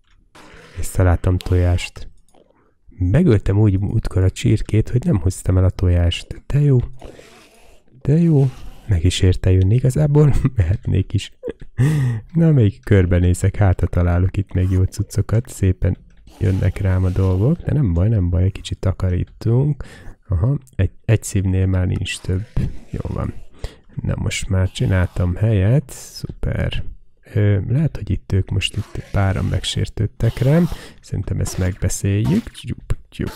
És találtam tojást. Megöltem úgy útkor a csirkét, hogy nem hoztam el a tojást. De jó. De jó. Meg is érte jönni igazából. Mehetnék is. Na, még körbenézek, hát ha találok itt még jó cuccokat. Szépen jönnek rám a dolgok. De nem baj, nem baj, egy kicsit takarítunk. Aha, egy, egy szívnél már nincs több. Jó van. Na, most már csináltam helyet. Szuper. Ö, lehet, hogy itt ők most itt páran megsértődtek rám. Szerintem ezt megbeszéljük. Tyup, tyup.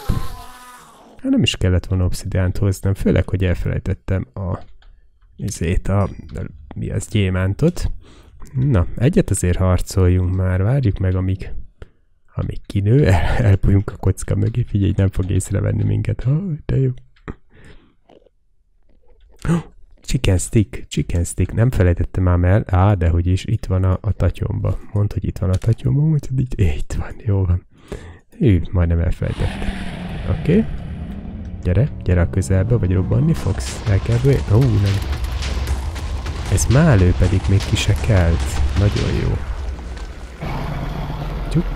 Hát nem is kellett volna obszidiánt hoznom, főleg, hogy elfelejtettem a izét, a, mi az, gyémántot. Na, egyet azért harcoljunk már, várjuk meg, amíg, amíg kinő, el, elbújunk a kocka mögé, figyelj, nem fog észrevenni minket. Oh, de jó. Oh, chicken stick, chicken stick, nem felejtettem ám el, á, de hogy is, itt van a, a tatyomba. Mondd, hogy itt van a tatyomba, úgyhogy itt, itt van, jó van. Hű, majdnem elfelejtettem. Oké. Okay. Gyere, gyere a közelbe, vagy robbanni fogsz? El kell bőjni? Ó, nem. Ez málő pedig még ki se kelt. Nagyon jó. Tyuk.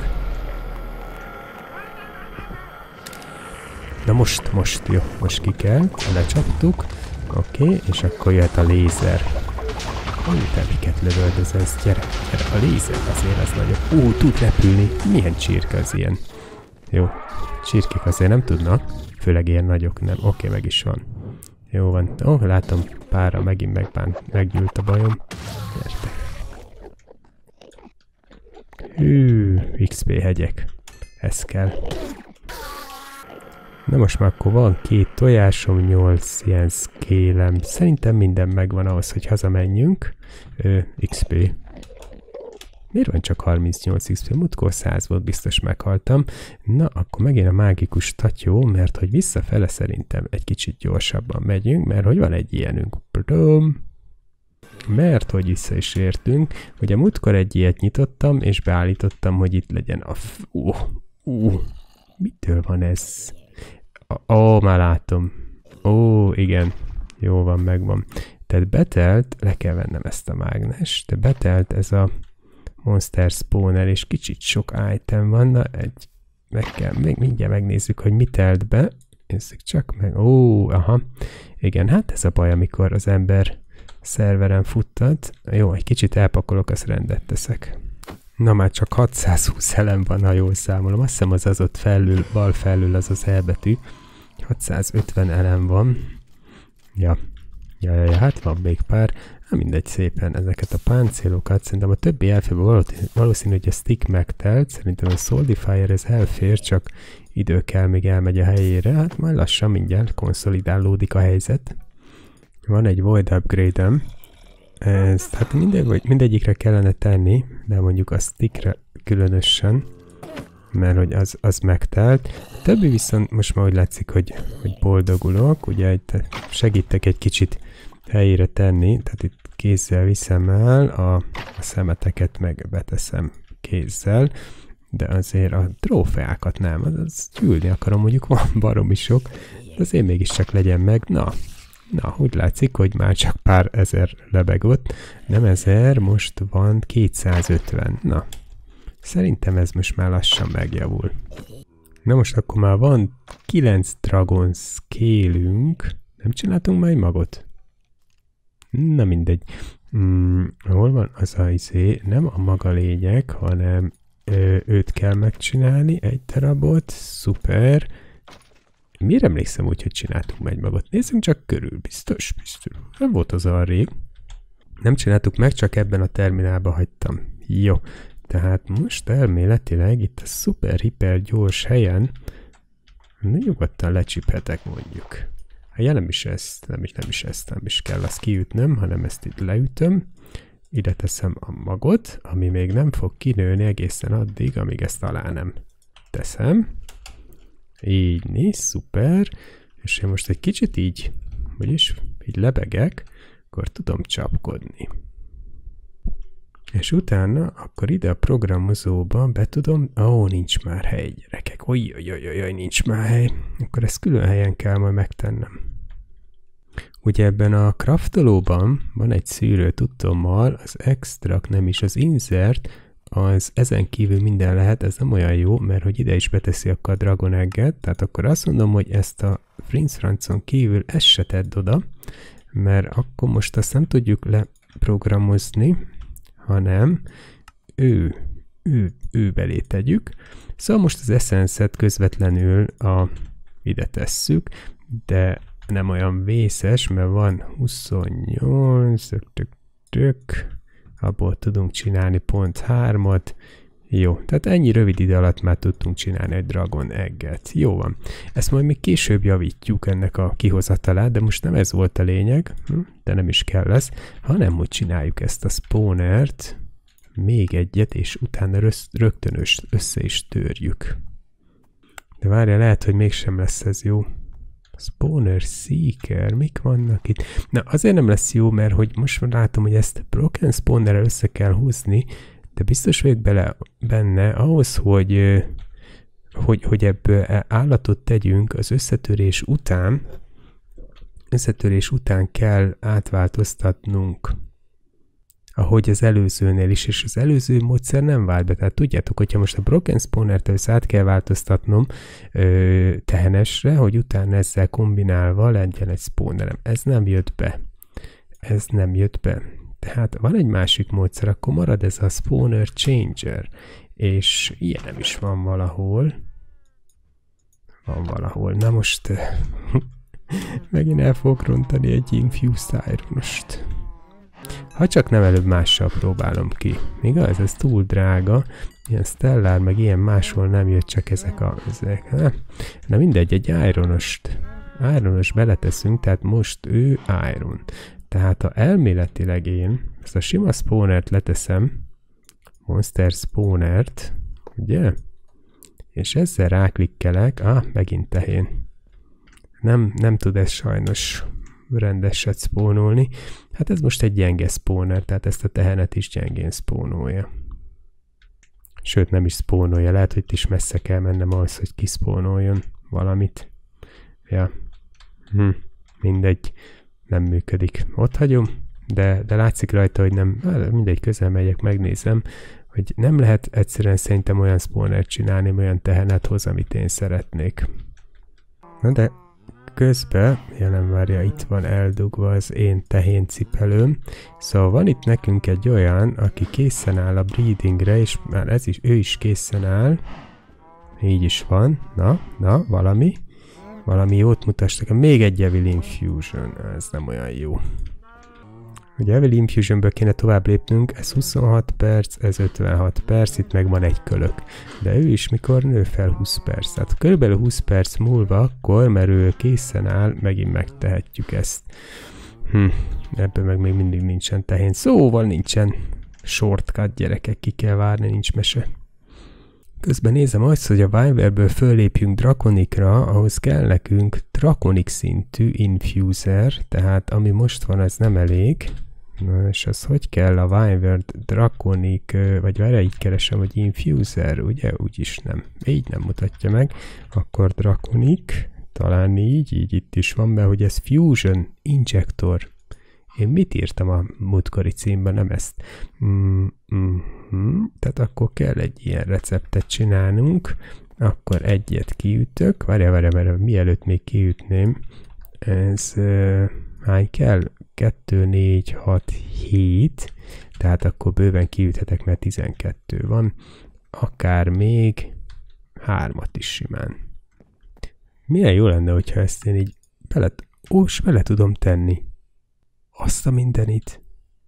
Na most, most, jó, most ki kell. Lecsaptuk. Oké, okay, és akkor jöhet a lézer. Ó, te miket lövöldözesz? Gyere, gyere, a lézer azért az nagyobb. Ó, tud repülni. Milyen csirke az ilyen? Jó, csirkék azért nem tudnak. Főleg ilyen nagyok nem. Oké, okay, meg is van. Jó van. Ó, oh, látom, pára megint megbánt, meggyűlt a bajom. Gyertek. Hű, iksz pé hegyek. Ez kell. Na most már akkor van két tojásom, nyolc ilyen scale-em. Szerintem minden megvan ahhoz, hogy hazamenjünk. Ö, iksz pé. Miért van csak harmincnyolc iksz pé? Múltkor száz volt, biztos meghaltam. Na, akkor megint a mágikus tatyó, mert hogy visszafele szerintem egy kicsit gyorsabban megyünk, mert hogy van egy ilyenünk. Mert hogy vissza is értünk. Ugye múltkor egy ilyet nyitottam, és beállítottam, hogy itt legyen a... Ú, uh, uh, mitől van ez? Ó, oh, már látom. Ó, oh, igen. Jó van, megvan. Tehát betelt, le kell vennem ezt a mágnest, de betelt ez a Monster Spawner, és kicsit sok item van, na egy, meg kell, még mindjárt megnézzük, hogy mi telt be. Nézzük csak meg, ó, aha. Igen, hát ez a baj, amikor az ember szerveren futtat. Jó, egy kicsit elpakolok, azt rendet teszek. Na már csak hatszázhúsz elem van, ha jól számolom. Azt hiszem az az ott felül, bal felül az az elbetű. hatszázötven elem van. Ja. Ja, ja, ja, hát van még pár. Na mindegy, szépen ezeket a páncélokat. Szerintem a többi elfér, valószínű, hogy a stick megtelt. Szerintem a Solidifier ez elfér, csak idő kell, még elmegy a helyére. Hát majd lassan mindjárt konszolidálódik a helyzet. Van egy Void Upgrade-em. Ezt hát mindegy, mindegyikre kellene tenni, de mondjuk a stickre különösen, mert hogy az, az megtelt. A többi viszont most már úgy látszik, hogy, hogy boldogulok, ugye itt segítek egy kicsit helyére tenni, tehát itt kézzel viszem el, a, a szemeteket meg beteszem kézzel, de azért a trófeákat nem, az, az gyűlni akarom, mondjuk van baromi sok, de azért mégiscsak legyen meg, na. Na, úgy látszik, hogy már csak pár ezer lebegott. Nem ezer, most van kétszázötven. Na, szerintem ez most már lassan megjavul. Na most akkor már van kilenc Dragon Scale-ünk. Nem csináltunk már egy magot? Na mindegy. Mm, hol van az a izé? Nem a maga lényeg, hanem ö, őt kell megcsinálni. Egy darabot. Szuper. Miért emlékszem úgy, hogy csináltunk egy magot? Nézzünk csak körül, biztos, biztos. Nem volt az a rég. Nem csináltuk meg, csak ebben a terminálba hagytam. Jó, tehát most elméletileg itt a szuper hiper gyors helyen nyugodtan lecsiphetek mondjuk. Hát nem is ezt, nem is, nem is ezt, nem is kell azt kiütnöm, hanem ezt itt leütöm. Ide teszem a magot, ami még nem fog kinőni egészen addig, amíg ezt alá nem teszem. Így néz, szuper, és én most egy kicsit így, vagyis így lebegek, akkor tudom csapkodni. És utána akkor ide a programozóba be tudom, ó, nincs már hely, gyerekek, ojjajajajaj, nincs már hely, akkor ezt külön helyen kell majd megtennem. Ugye ebben a craftolóban van egy szűrő tudtommal, az extract, nem is az insert, az ezen kívül minden lehet, ez nem olyan jó, mert hogy ide is beteszi akkor a Dragon Egget, tehát akkor azt mondom, hogy ezt a Frincrancon kívül ezt se tedd oda, mert akkor most azt nem tudjuk leprogramozni, hanem ő, ő, ő belé tegyük. Szóval most az Essence-et közvetlenül a, ide tesszük, de nem olyan vészes, mert van huszonnyolc, tök, tök, tök, abból tudunk csinálni pont hármat. Jó, tehát ennyi rövid ide alatt már tudtunk csinálni egy Dragon Egget. Jó van. Ezt majd még később javítjuk ennek a kihozatalát, de most nem ez volt a lényeg, de nem is kell lesz, hanem hogy csináljuk ezt a spawnert még egyet, és utána rösz, rögtön össze is törjük. De várja, lehet, hogy mégsem lesz ez jó. Spawner Seeker, mik vannak itt? Na, azért nem lesz jó, mert hogy most látom, hogy ezt Broken Spawnerrel össze kell húzni, de biztos vagyok bele, benne ahhoz, hogy, hogy, hogy ebből állatot tegyünk az összetörés után, összetörés után kell átváltoztatnunk, ahogy az előzőnél is, és az előző módszer nem vált be. Tehát tudjátok, hogyha most a Broken Spawner-t össze át kell változtatnom ö, tehenesre, hogy utána ezzel kombinálva legyen egy spawnerem. Ez nem jött be. Ez nem jött be. Tehát van egy másik módszer, akkor marad ez a Spawner Changer, és ilyen nem is van valahol. Van valahol. Na most megint el fogok rontani egy Infused Iron-ost. Ha csak nem előbb mással próbálom ki. Igaz? Ez túl drága. Ilyen Stellar, meg ilyen máshol nem jött, csak ezek a... Ezek, na mindegy, egy Ironost. Ironos beleteszünk, tehát most ő Iron. Tehát ha elméletileg én ezt a sima spawnert leteszem, Monster Spawnert, ugye? És ezzel ráklikkelek, ah, megint tehén. Nem, nem tud ez sajnos rendeset spawnolni. Hát ez most egy gyenge spawner, tehát ezt a tehenet is gyengén spawnolja. Sőt, nem is spawnolja. Lehet, hogy itt is messze kell mennem ahhoz, hogy kispawnoljon valamit. Ja. Hm. Mindegy. Nem működik. Ott hagyom, de, de látszik rajta, hogy nem, mindegy, közel megyek, megnézem, hogy nem lehet egyszerűen szerintem olyan spawnert csinálni, olyan tehenet hoz, amit én szeretnék. Na de közben, jelen várja, itt van eldugva az én tehén cipelőm. Szóval van itt nekünk egy olyan, aki készen áll a breedingre, és már ez is, ő is készen áll. Így is van. Na, na, valami. Valami jót mutassak. Még egy Evil Infusion. Ez nem olyan jó. Ugye Evil Infusionből kéne tovább lépnünk. Ez huszonhat perc, ez ötvenhat perc, itt meg van egy kölök. De ő is mikor nő fel húsz perc. Tehát körülbelül húsz perc múlva akkor, mert ő készen áll, megint megtehetjük ezt. Hm, ebben meg még mindig nincsen tehén. Szóval nincsen shortcut, gyerekek, ki kell várni, nincs mese. Közben nézem azt, hogy a Wyverből föllépjünk Draconicra, ahhoz kell nekünk Draconic szintű Infuser, tehát ami most van, az nem elég. Na, és az hogy kell a Wyvern Draconic, vagy várjál, így keresem, hogy Infuser, ugye? Úgyis nem. Így nem mutatja meg. Akkor Draconic, talán így, így itt is van be, hogy ez Fusion Injector. Én mit írtam a múltkori címben, nem ezt? Mm, mm, mm. Tehát akkor kell egy ilyen receptet csinálnunk, akkor egyet kiütök, várjál, várjál, várjál, mielőtt még kiütném, ez uh, hány kell? kettő, négy, hat, hét, tehát akkor bőven kiüthetek, mert tizenkettő van, akár még hármat is simán. Milyen jó lenne, hogyha ezt én így bele, ó, és bele tudom tenni. Azt a mindenit.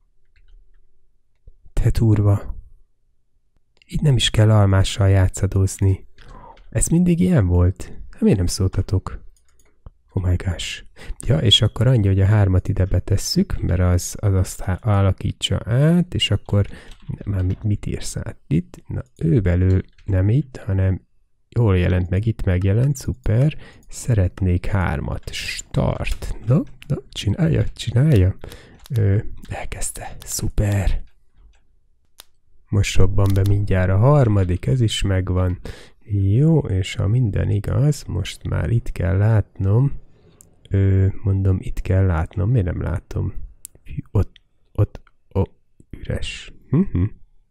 Te turva. Így nem is kell almással játszadozni. Ez mindig ilyen volt? Hát miért nem szóltatok? Oh my gosh. Ja, és akkor annyi, hogy a hármat ide betesszük, mert az, az azt alakítsa át, és akkor már mit, mit írsz át itt? Na, ő belül nem itt, hanem jól jelent meg, itt megjelent, szuper. Szeretnék hármat. Start. Na, na, csinálja, csinálja. Ö, elkezdte. Szuper. Most robban be mindjárt a harmadik, ez is megvan. Jó, és ha minden igaz, most már itt kell látnom. Ö, mondom, itt kell látnom. Miért nem látom? Ott, ott, ó, üres. Uh-huh.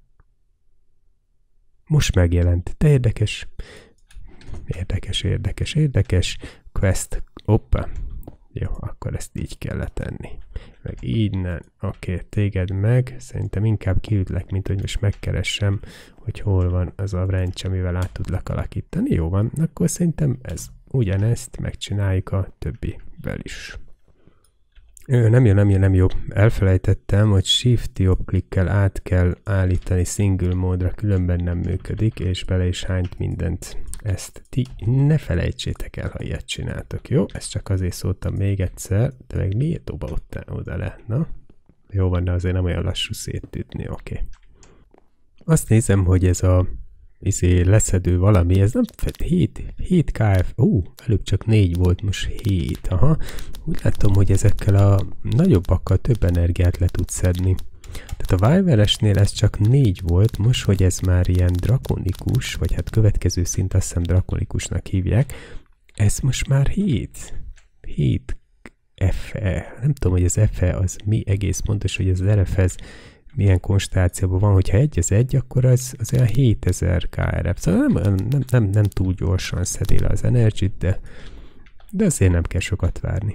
Most megjelent. De érdekes. Érdekes, érdekes, érdekes. Quest. Hoppa. Jó, akkor ezt így kell letenni. Meg innen. Oké, okay, téged meg. Szerintem inkább kiütlek, mint hogy most megkeressem, hogy hol van az a wrench, amivel át tudlak alakítani. Jó van, akkor szerintem ez ugyanezt megcsináljuk a többivel is. Ő, nem jó, nem jó, nem jó. Elfelejtettem, hogy shift jobb klikkel át kell állítani single módra, különben nem működik, és bele is hányt mindent. Ezt ti ne felejtsétek el, ha ilyet csináltok, jó? Ezt csak azért szóltam még egyszer, de meg miért doba oda le, na? Jó van, de azért nem olyan lassú széttütni, oké. Okay. azt nézem, hogy ez a izé leszedő valami, ez nem hét ká ef, ó, előbb csak négy volt, most hét, aha. Úgy látom, hogy ezekkel a nagyobbakkal több energiát le tud szedni. Tehát a Wyveresnél ez csak négy volt, most, hogy ez már ilyen drakonikus, vagy hát következő szint azt hiszem drakonikusnak hívják, ez most már hét. hét ef e. Nem tudom, hogy az ef e az mi egész pontos, hogy az er ef ez milyen konstellációban van, hogyha egy az egy, akkor az, az olyan hétezer ká er ef. Szóval nem, nem, nem, nem túl gyorsan szedi le az energit, de, de azért nem kell sokat várni.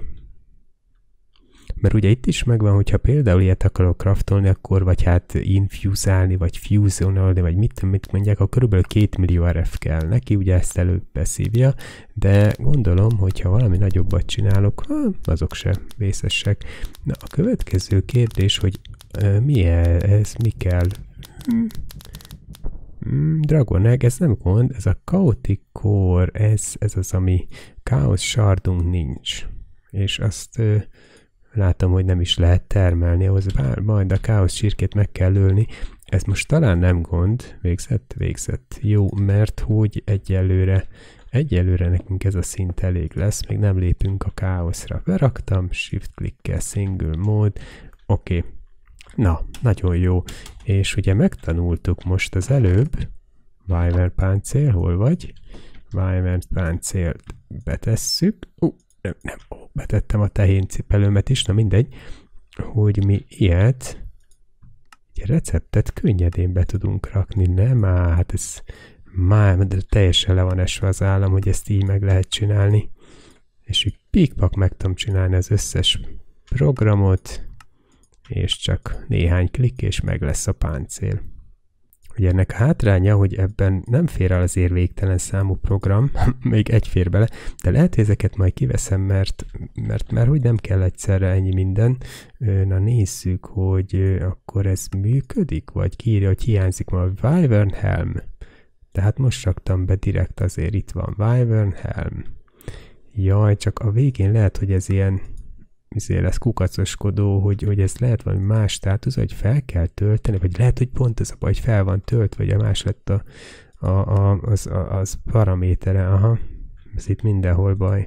Mert ugye itt is megvan, hogyha például ilyet akarok craftolni, akkor vagy hát infusálni, vagy fusionolni, vagy mit, mit mondják, akkor körülbelül két millió er ef kell neki, ugye ezt előbb beszívja, de gondolom, hogyha valami nagyobbat csinálok, azok se vészesek. Na, a következő kérdés, hogy uh, mi ez, mi kell? Hmm. Hmm, Dragon Egg, ez nem gond, ez a Chaotic Core, ez, ez az, ami Chaos Shardunk nincs. És azt uh, látom, hogy nem is lehet termelni, ahhoz bár majd a káosz csirkét meg kell ölni. Ez most talán nem gond. Végzett? Végzett. Jó, mert hogy egyelőre, egyelőre nekünk ez a szint elég lesz, még nem lépünk a káoszra. Beraktam, shift-klikkel, single mode. Oké. Okay. Na, nagyon jó. És ugye megtanultuk most az előbb, Wyvern páncél, hol vagy? Wyvern páncélt betesszük. Uh, nem, nem, ó, betettem a tehén cipelőmet is, na mindegy, hogy mi ilyet, egy receptet könnyedén be tudunk rakni, nem? Á, hát ez már teljesen le van esve az állam, hogy ezt így meg lehet csinálni. És úgy pikpak meg tudom csinálni az összes programot, és csak néhány klik, és meg lesz a páncél. Ugye ennek a hátránya, hogy ebben nem fér el azért végtelen számú program, még egy fér bele, de lehet, hogy ezeket majd kiveszem, mert, mert már hogy nem kell egyszerre ennyi minden. Na nézzük, hogy akkor ez működik, vagy kiírja, hogy hiányzik ma a Wyvern Helm. Tehát most raktam be direkt, azért itt van Wyvern Helm. Jaj, csak a végén lehet, hogy ez ilyen ezért lesz kukacoskodó, hogy, hogy ez lehet valami más státusz, hogy fel kell tölteni, vagy lehet, hogy pont az a baj, hogy fel van tölt, vagy a más lett a, a, a, az, a, az paramétere, aha, ez itt mindenhol baj.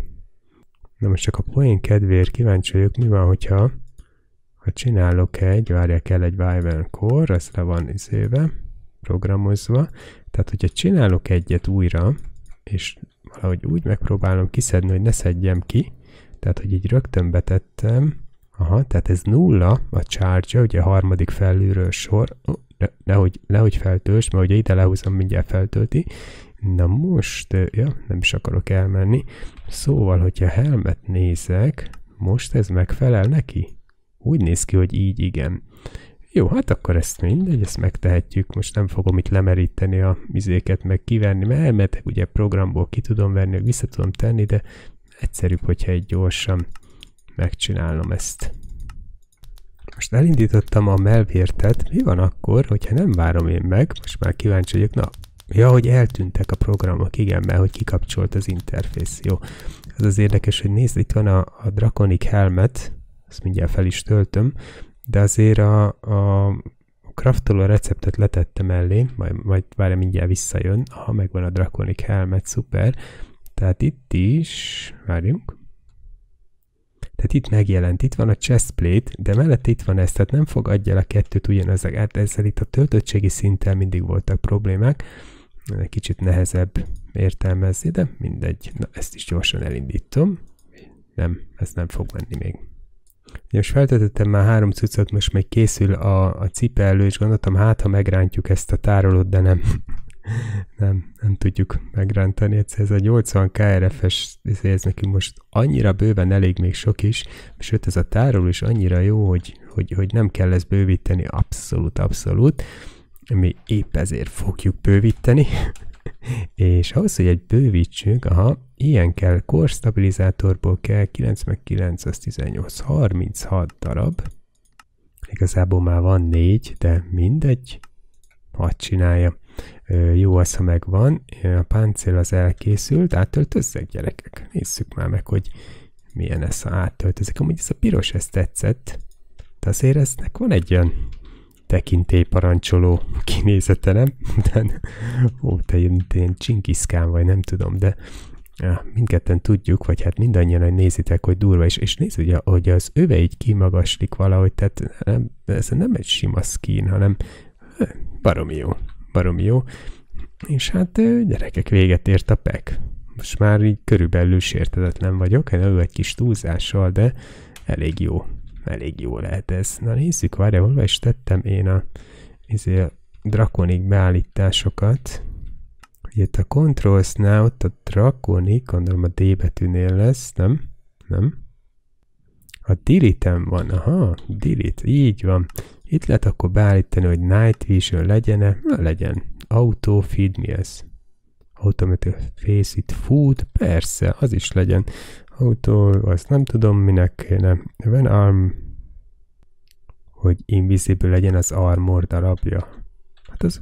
Na most csak a poén kedvéért kíváncsi vagyok, mi van, hogyha ha csinálok egy, várják el egy Wyvern Core, az le van izéve, programozva, tehát hogyha csinálok egyet újra, és valahogy úgy megpróbálom kiszedni, hogy ne szedjem ki, tehát, hogy így rögtön betettem, aha, tehát ez nulla a charge-ja, ugye a harmadik felülről sor, oh, ne, nehogy, nehogy feltölts, mert ugye ide lehúzom, mindjárt feltölti. Na most, ja, nem is akarok elmenni, szóval, hogyha helmet nézek, most ez megfelel neki? Úgy néz ki, hogy így igen. Jó, hát akkor ezt mindegy, ezt megtehetjük, most nem fogom itt lemeríteni a izéket, meg kivenni, mert elmetek, ugye programból ki tudom venni, vissza tudom tenni, de egyszerűbb, hogyha egy gyorsan megcsinálom ezt. Most elindítottam a melvértet, mi van akkor, hogyha nem várom én meg, most már kíváncsi vagyok, na, ja, hogy eltűntek a programok, igen, mert hogy kikapcsolt az interfész, jó. Ez az érdekes, hogy nézd, itt van a, a Draconic Helmet, azt mindjárt fel is töltöm, de azért a, a craftoló receptet letette mellé, majd, majd várja, mindjárt visszajön, ha megvan a Draconic Helmet, szuper. Tehát itt is, várjunk, tehát itt megjelent, itt van a chestplate, de mellett itt van ez, tehát nem fogadja el a kettőt ugyanaz, hát ezzel itt a töltöttségi szinttel mindig voltak problémák, kicsit nehezebb értelmezni, de mindegy, na ezt is gyorsan elindítom, nem, ez nem fog menni még. Most feltöltöttem már három cuccot, most még készül a, a cipelő, és gondoltam, hát ha megrántjuk ezt a tárolót, de nem. Nem, nem tudjuk megrántani. Ez a nyolcvan ká er ef-es, ez nekünk most annyira bőven elég, még sok is, sőt ez a tároló is annyira jó, hogy, hogy, hogy nem kell ezt bővíteni, abszolút, abszolút. Mi épp ezért fogjuk bővíteni. És ahhoz, hogy egy bővítsünk, aha, ilyen kell, core stabilizátorból kell kilenc meg kilenc, az tizennyolc, harminchat darab. Igazából már van négy, de mindegy, hadd csinálja. Jó az, ha megvan, a páncél az elkészült, áttöltözzek, gyerekek. Nézzük már meg, hogy milyen ez, ha áttöltözik. Amúgy ez a piros, ez tetszett, de azért eznek van egy olyan tekintélyparancsoló kinézete, nem? De, ó, te ilyen, ilyen csinkiszkán vagy, nem tudom, de ja, mindketten tudjuk, vagy hát mindannyian, hogy nézitek, hogy durva, és, és nézd, ugye, hogy az öve így kimagaslik valahogy, tehát nem, ez nem egy sima skin, hanem baromi jó, baromi jó. És hát gyerekek, véget ért a pack. Most már így körülbelül sértetetlen vagyok, ő egy kis túlzással, de elég jó. Elég jó lehet ez. Na nézzük, várja, hol is tettem én a, a drakonik beállításokat. Itt a Controls-nál, ott a drakonik, gondolom a D betűnél lesz, nem? Nem? A delete-en van, aha, delete, így van. Itt lehet akkor beállítani, hogy Night Vision legyen-e, na legyen. Auto feed, mi ez? Automatic face it food, persze, az is legyen. Auto, azt nem tudom, minek kéne. When arm, hogy invisible legyen az armor darabja. Hát az...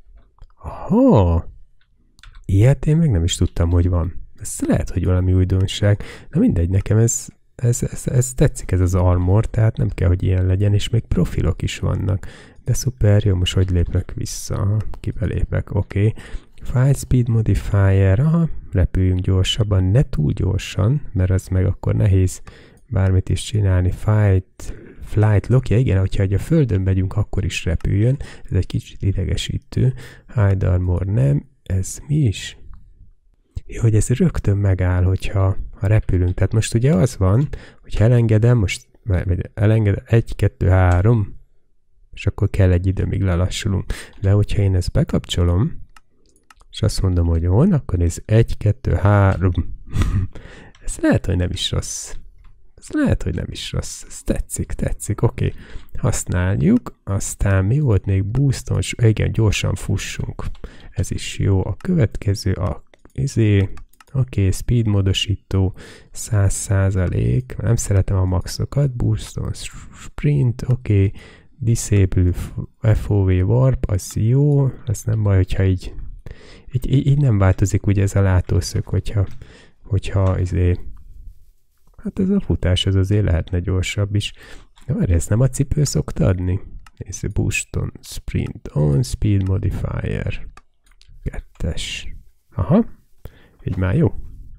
Aha! Ilyet én meg nem is tudtam, hogy van. Ez lehet, hogy valami újdonság. Na mindegy, nekem ez, ez, ez, ez tetszik, ez az armor, tehát nem kell, hogy ilyen legyen, és még profilok is vannak. De szuper, jó, most hogy lépek vissza? Kibelépek, oké. Okay. Flight Speed Modifier, aha, repüljünk gyorsabban, ne túl gyorsan, mert az meg akkor nehéz bármit is csinálni. Flight, flight lock, ja igen, hogyha a földön megyünk, akkor is repüljön. Ez egy kicsit idegesítő. Hide armor nem, ez mi is? Jó, hogy ez rögtön megáll, hogyha ha repülünk. Tehát most ugye az van, hogy elengedem, most elengedem, egy, kettő, három, és akkor kell egy idő, míg lelassulunk. De hogyha én ezt bekapcsolom, és azt mondom, hogy on, akkor ez egy, kettő, három. Ez lehet, hogy nem is rossz. Ez lehet, hogy nem is rossz. Ez tetszik, tetszik, oké. Okay. Használjuk, aztán mi volt még booston, igen, gyorsan fussunk. Ez is jó. A következő, a izé, oké, okay, speed módosító, száz százalék, nem szeretem a maxokat, booston sprint, oké, okay. Disable ef o vé warp, az jó, az nem baj, hogyha így Így, így, így nem változik ugye ez a látószög, hogyha, hogyha izé, hát ez a futás az azért lehetne gyorsabb is. De várj, ezt nem a cipő szokta adni? Nézd, booston, sprint on, speed modifier. Kettes. Aha, így már jó.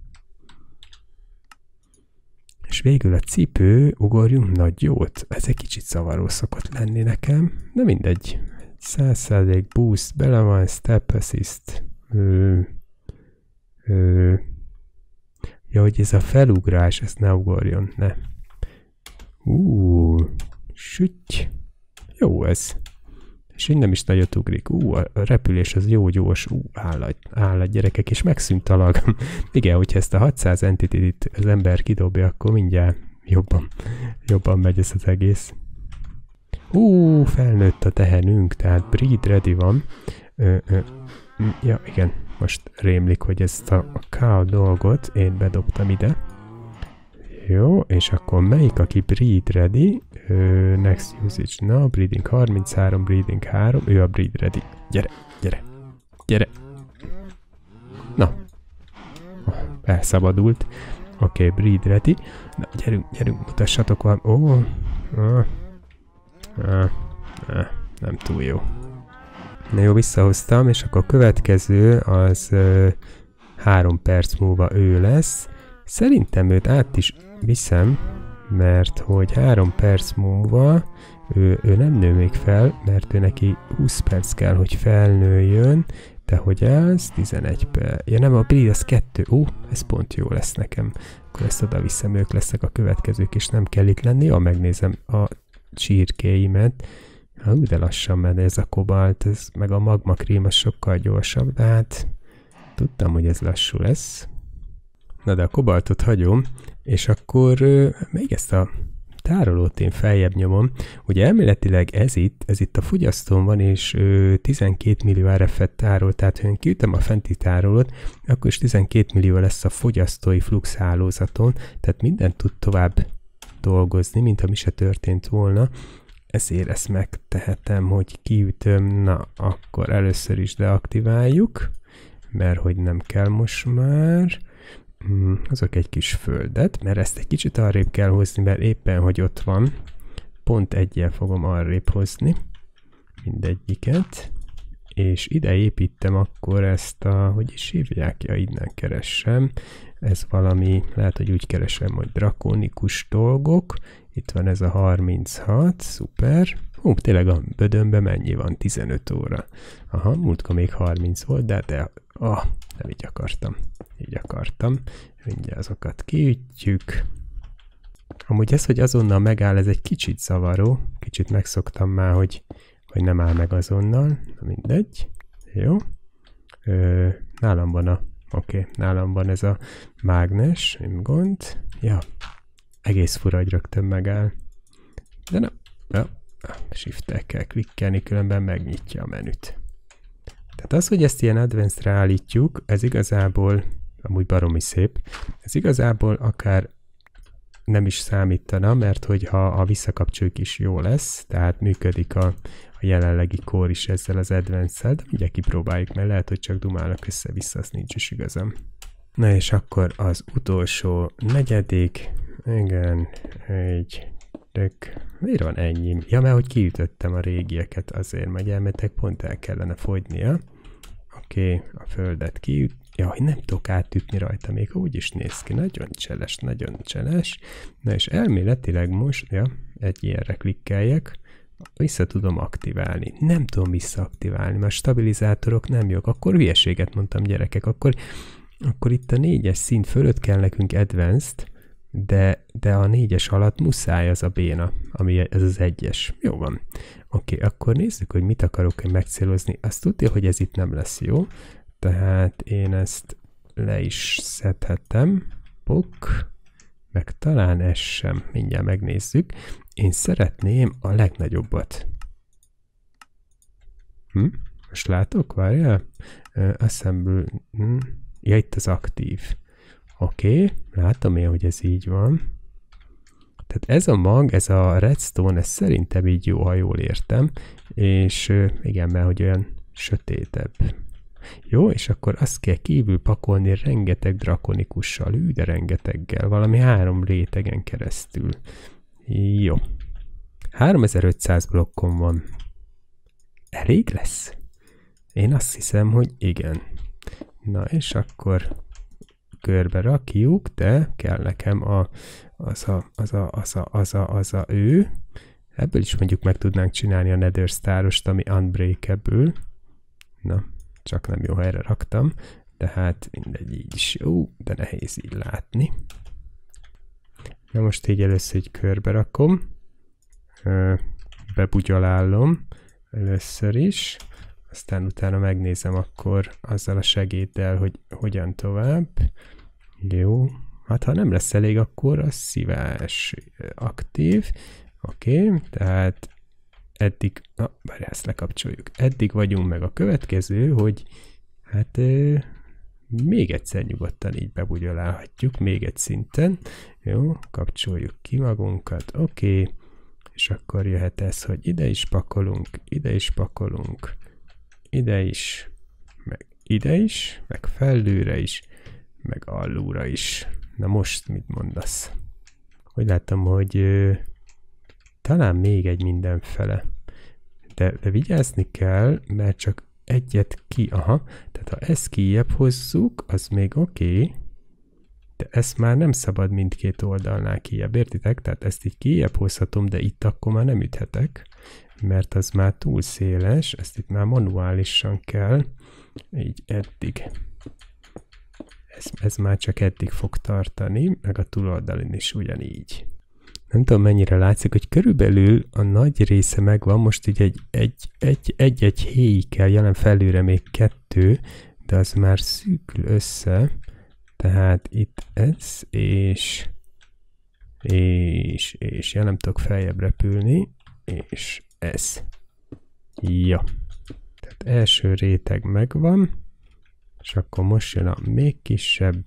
És végül a cipő, ugorjunk nagy jót. Ez egy kicsit zavaró szokott lenni nekem, de mindegy. száz százalék boost, bele van, step assist. Ö, ö, ja, hogy ez a felugrás, ezt ne ugorjon, ne. Ú, sütty. Jó ez. És így nem is nagyot ugrik. Ú, a repülés az jó gyors. Ú, állat, állat gyerekek, és megszűnt a lag. Igen, hogyha ezt a hatszáz entity-t az ember kidobja, akkor mindjárt jobban, jobban megy ez az egész. Ú, felnőtt a tehenünk, tehát breed ready van. Ö, ö, ja, igen, most rémlik, hogy ezt a, a cow dolgot én bedobtam ide. Jó, és akkor melyik, aki breed ready? Ö, next usage, na, breeding harminchárom, breeding három, ő a breed ready. Gyere, gyere, gyere. Na, elszabadult. Oké, okay, breed ready. Na, gyerünk, gyerünk, mutassatok valami. Ó, oh, ah. Ah, ah, nem túl jó. Na jó, visszahoztam, és akkor a következő az uh, három perc múlva ő lesz. Szerintem őt át is viszem, mert hogy három perc múlva ő, ő nem nő még fel, mert ő neki húsz perc kell, hogy felnőjön, de hogy ez tizenegy perc. Ja nem, a breed az kettő. Ó, ez pont jó lesz nekem. Akkor ezt oda viszem, ők lesznek a következők, és nem kell itt lenni. Ha megnézem a csirkéimet. Hú, de lassan megy ez a kobalt, ez, meg a magma krém az sokkal gyorsabb, de hát tudtam, hogy ez lassú lesz. Na de a kobaltot hagyom, és akkor euh, még ezt a tárolót én feljebb nyomom. Ugye elméletileg ez itt, ez itt a fogyasztón van, és euh, tizenkét millió er ef-et tárol, tehát ha én kiütöm a fenti tárolót, akkor is tizenkét millió lesz a fogyasztói flux hálózaton, tehát mindent tud tovább dolgozni, mint ami se történt volna. Ezért ezt megtehetem, hogy kiütöm, na akkor először is deaktiváljuk, mert hogy nem kell most már. Hmm, azok egy kis földet, mert ezt egy kicsit arrébb kell hozni, mert éppen, hogy ott van, pont egyel fogom arrébb hozni. mindegyiket, és ide építem akkor ezt a, hogy is hívják, ja, innen keressem, ez valami, lehet, hogy úgy keresem, hogy drakonikus dolgok, itt van ez a harminchat, szuper, ó, tényleg a bödönben mennyi van, tizenöt óra, aha, múltkor még harminc volt, de, de ah, nem így akartam, így akartam, mindjárt azokat kiütjük. Amúgy ez, hogy azonnal megáll, ez egy kicsit zavaró, kicsit megszoktam már, hogy, hogy nem áll meg azonnal, na mindegy, jó. Ö, nálam van a, oké, okay, nálam van ez a mágnes, nem gond, ja, egész fura, hogy rögtön megáll, de nem, ja, shift-tel kell klikkelni, különben megnyitja a menüt. Tehát az, hogy ezt ilyen advanced-re állítjuk, ez igazából, amúgy baromi szép, ez igazából akár nem is számítana, mert hogyha a visszakapcsoljuk is jó lesz, tehát működik a, a jelenlegi core is ezzel az advanced-szel, de ugye kipróbáljuk, mert lehet, hogy csak dumálnak össze-vissza, az nincs is igazam. Na és akkor az utolsó negyedik, igen, egy, tök, miért van ennyi? Ja, mert hogy kiütöttem a régieket, azért megy elmetek, pont el kellene fogynia. Oké, okay, a földet kiüt. Jaj, nem tudok átütni rajta, még úgy is néz ki. Nagyon cseles, nagyon cseles. Na és elméletileg most, ja, egy ilyenre klikkeljek, vissza tudom aktiválni. Nem tudom visszaaktiválni, mert a stabilizátorok nem jók. Akkor hülyeséget mondtam, gyerekek. Akkor, akkor itt a négyes szint fölött kell nekünk advanced, de, de a négyes alatt muszáj az a béna, ami ez az egyes. Jó van. Oké, okay, akkor nézzük, hogy mit akarok én megcélozni. Azt tudja, hogy ez itt nem lesz jó. Tehát én ezt le is szedhetem. Puk. Meg talán ez sem. Mindjárt megnézzük. Én szeretném a legnagyobbat. Hm? Most látok? Várjál? Uh, assemble. Hm? Ja, itt az aktív. Oké, okay. Látom én, hogy ez így van. Tehát ez a mag, ez a redstone, ez szerintem így jó, ha jól értem. És igen, mert hogy olyan sötétebb. Jó, és akkor azt kell kívül pakolni rengeteg drakonikussal, ű, de rengeteggel, valami három rétegen keresztül. Jó. háromezer-ötszáz blokkom van. Elég lesz? Én azt hiszem, hogy igen. Na, és akkor körbe rakjuk, de kell nekem a, az, a, az, a, az, a, az, a, az a ő. Ebből is mondjuk meg tudnánk csinálni a Nether Star-ost, ami Unbreakable. Na, csak nem jó helyre raktam, de hát mindegy, így is jó, de nehéz így látni. Na most így először így körbe rakom, bebugyolálom először is, aztán utána megnézem akkor azzal a segéddel, hogy hogyan tovább. Jó, hát ha nem lesz elég, akkor a szívás aktív. Oké, okay, tehát eddig, na, bár ezt lekapcsoljuk. Eddig vagyunk meg a következő, hogy hát ö, még egyszer nyugodtan így bebugyolálhatjuk, még egy szinten. Jó, kapcsoljuk ki magunkat, oké. Okay. És akkor jöhet ez, hogy ide is pakolunk, ide is pakolunk, ide is, meg ide is, meg felülre is, meg alulra is. Na most mit mondasz? Hogy láttam, hogy ö, talán még egy mindenfele. De, de vigyázni kell, mert csak egyet ki, aha, tehát ha ezt kijjebb hozzuk, az még oké, okay, de ezt már nem szabad mindkét oldalnál kijjebb, értitek? Tehát ezt így kijjebb hozhatom, de itt akkor már nem üthetek, mert az már túl széles, ezt itt már manuálisan kell, így eddig. Ez, ez már csak eddig fog tartani, meg a túloldalin is ugyanígy. Nem tudom, mennyire látszik, hogy körülbelül a nagy része megvan, most így egy-egy egy, egy héjig kell, jelen felülre még kettő, de az már szűkül össze, tehát itt ez, és, és, és, ja, nem tudok feljebb repülni, és ez. Ja. Tehát első réteg megvan, és akkor most jön a még kisebb,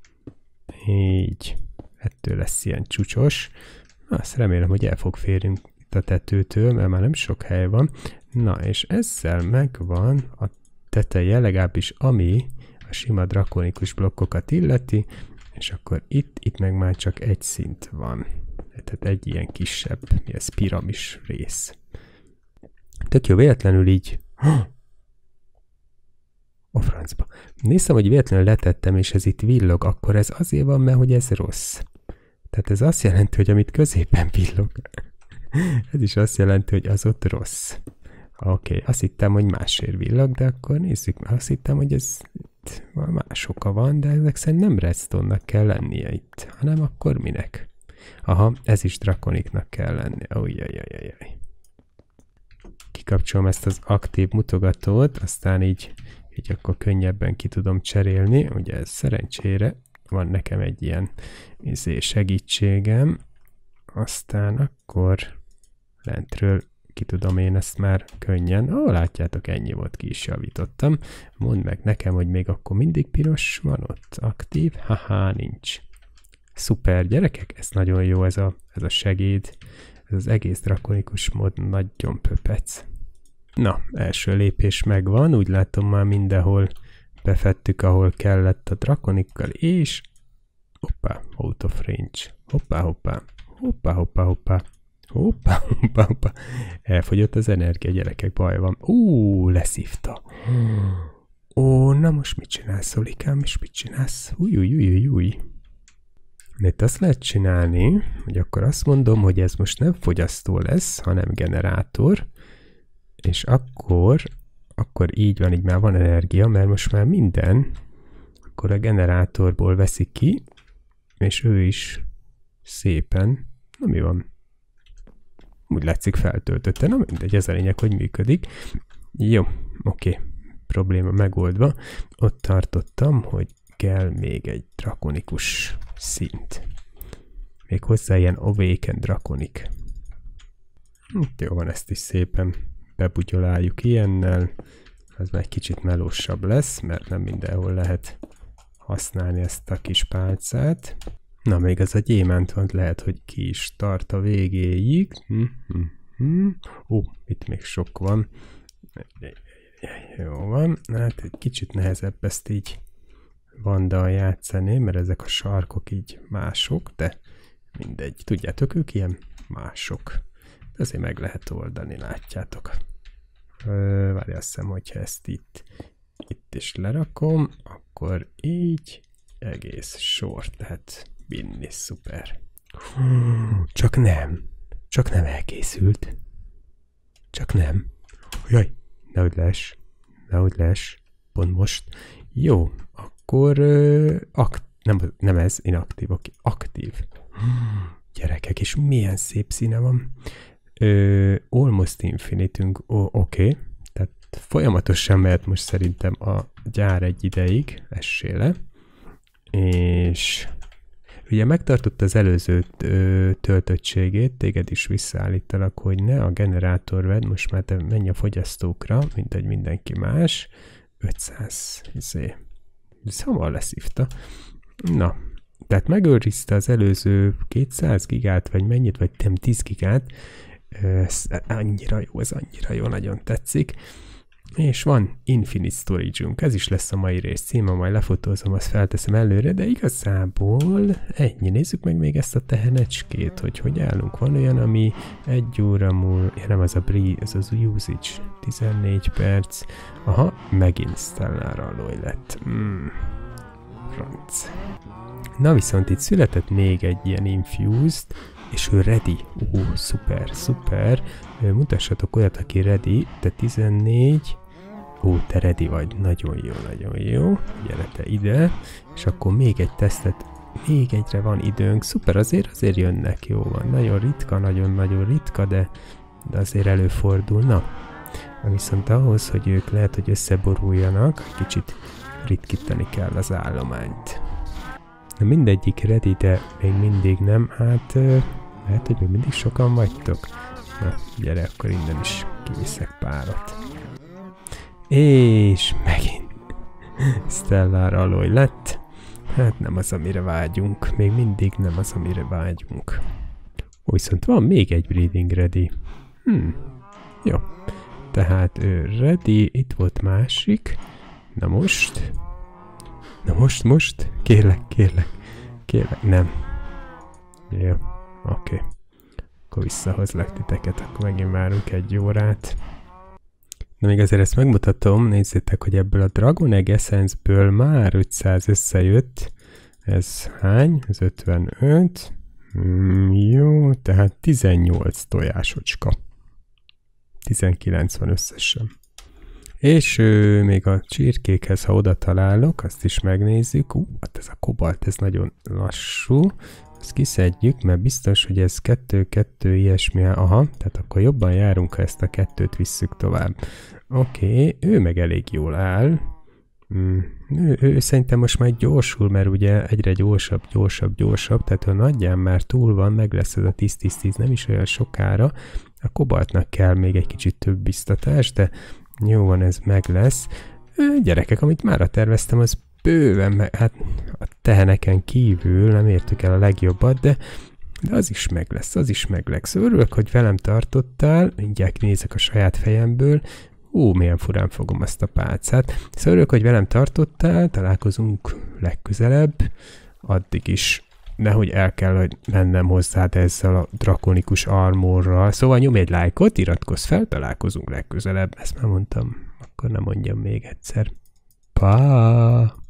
így, ettől lesz ilyen csúcsos. Azt remélem, hogy el fog férni itt a tetőtől, mert már nem sok hely van. Na, és ezzel megvan a teteje, legalábbis ami a sima drakonikus blokkokat illeti, és akkor itt, itt meg már csak egy szint van. Tehát egy ilyen kisebb, mi ez, piramis rész. Tök jó, véletlenül így... A francba. Néztem, hogy véletlenül letettem, és ez itt villog, akkor ez azért van, mert hogy ez rossz. Tehát ez azt jelenti, hogy amit középen villog, ez is azt jelenti, hogy az ott rossz. Oké, okay. Azt hittem, hogy másért villog, de akkor nézzük meg. Azt hittem, hogy ez más oka van, de ezek szerint nem redstone-nak kell lennie itt, hanem akkor minek? Aha, ez is drakoniknak kell lennie. Ujjajajajaj. Kikapcsolom ezt az aktív mutogatót, aztán így, így akkor könnyebben ki tudom cserélni. Ugye ez szerencsére van nekem egy ilyen izé segítségem. Aztán akkor lentről ki tudom én ezt már könnyen. Ó, látjátok, ennyi volt, ki is javítottam. Mondd meg nekem, hogy még akkor mindig piros van ott, aktív. Haha, nincs. Szuper, gyerekek, ez nagyon jó, ez a, ez a segéd. Ez az egész drakonikus mód nagyon pöpec. Na, első lépés megvan, úgy látom már mindenhol befettük, ahol kellett a drakonikkal, és hoppá, out of range. Hoppá, hoppá, hoppá, hoppá, hoppá. Hoppá, hoppá, hoppá. Elfogyott az energia, gyerekek, baj van. Ú, leszívta. Ó, na most mit csinálsz, Szolikám, és mit csinálsz? Új, új, új, új, új. De itt azt lehet csinálni, hogy akkor azt mondom, hogy ez most nem fogyasztó lesz, hanem generátor, és akkor, akkor így van, így már van energia, mert most már minden, akkor a generátorból veszik ki, és ő is szépen, na mi van? Úgy látszik feltöltötte, na mindegy, ez a lényeg, hogy működik. Jó, oké, probléma megoldva. Ott tartottam, hogy kell még egy drakonikus szint. Még hozzá ilyen awaken drakonik. Itt jó van, ezt is szépen bebugyoláljuk ilyennel. Ez már egy kicsit melósabb lesz, mert nem mindenhol lehet használni ezt a kis pálcát. Na, még ez a gyémánt van, lehet, hogy ki is tart a végéig. Hm-hm-hm. Ó, itt még sok van. Jó van, hát egy kicsit nehezebb ezt így Vandal játszani, mert ezek a sarkok így mások, de mindegy. Tudjátok, ők ilyen mások. De azért meg lehet oldani, látjátok. Várj, azt hiszem, hogyha ezt itt, itt is lerakom, akkor így egész sor, tehát vinni, szuper. Csak nem. Csak nem elkészült. Csak nem. Jaj, nehogy les. Nehogy les. Pont most. Jó, akkor uh, akt, nem, nem ez, inaktív, oké. Aktív. Gyerekek, és milyen szép színe van. Uh, almost infinitünk, oh, oké. Okay. Tehát folyamatosan mehet most szerintem a gyár egy ideig, essél le. És ugye megtartott az előző ö, töltöttségét, téged is visszaállítalak, hogy ne a generátor vedd, most már te menj a fogyasztókra, mint egy mindenki más. ötszáz, izé. Ez hamar leszívta. Na, tehát megőrizte az előző kétszáz gigát, vagy mennyit, vagy nem tíz gigát. Ez annyira jó, ez annyira jó, nagyon tetszik. És van Infinite Storage-unk, ez is lesz a mai rész címe, majd lefotózom, azt felteszem előre, de igazából ennyi. Nézzük meg még ezt a tehenecskét, hogy hogy állunk. Van olyan, ami egy óra múl, ja, nem az a bri, ez az usage, tizennégy perc. Aha, megint Stellar Alloy lett. Mm. Franc. Na viszont itt született még egy ilyen Infused, és ő ready. Ó, szuper, szuper. Mutassatok olyat, aki ready, te tizennégy. Ó, te ready vagy. Nagyon jó, nagyon jó. Gyere te ide. És akkor még egy tesztet, még egyre van időnk. Szuper, azért, azért jönnek, jó van. Nagyon ritka, nagyon-nagyon ritka, de, de azért előfordul. Na, viszont ahhoz, hogy ők lehet, hogy összeboruljanak, kicsit ritkítani kell az állományt. Na, mindegyik ready, de még mindig nem. Hát, lehet, hogy még mindig sokan vagytok. Na, gyere, akkor innen is kiviszek párat. És megint Stellar Alloy lett. Hát nem az, amire vágyunk. Még mindig nem az, amire vágyunk. Ó, viszont van még egy breeding ready. Hm, jó. Tehát ő ready, itt volt másik. Na most... Na most, most? Kérlek, kérlek, kérlek, nem. Jó, oké. Okay. Akkor visszahozlak titeket, akkor megint várunk egy órát. De még azért ezt megmutatom, nézzétek, hogy ebből a Dragon Egg Essence-ből már ötszáz összejött. Ez hány? Ez ötvenöt. Mm, jó, tehát tizennyolc tojásocska. tizenkilenc van összesen. És ő, még a csirkékhez, ha oda találok, azt is megnézzük. Ú, hát ez a kobalt, ez nagyon lassú. Ezt kiszedjük, mert biztos, hogy ez kettő-kettő ilyesmi. Aha, tehát akkor jobban járunk, ha ezt a kettőt visszük tovább. Oké, okay, ő meg elég jól áll. Mm, ő, ő szerintem most már gyorsul, mert ugye egyre gyorsabb, gyorsabb, gyorsabb, tehát ha nagyján már túl van, meg lesz ez a tíz tíz tíz, nem is olyan sokára. A kobaltnak kell még egy kicsit több biztatás, de jó van, ez meg lesz. Ö, gyerekek, amit mára terveztem, az bőven meg, hát a teheneken kívül nem értük el a legjobbat, de, de az is meg lesz, az is meg lesz. Örülök, hogy velem tartottál, mindjárt nézek a saját fejemből. Ú, milyen furán fogom ezt a pálcát. Szóval örülök, hogy velem tartottál, találkozunk legközelebb, addig is nehogy el kell, hogy mennem hozzád ezzel a drakonikus armorral. Szóval nyomj egy lájkot, iratkozz fel, találkozunk legközelebb. Ezt már mondtam, akkor nem mondjam még egyszer. Pa!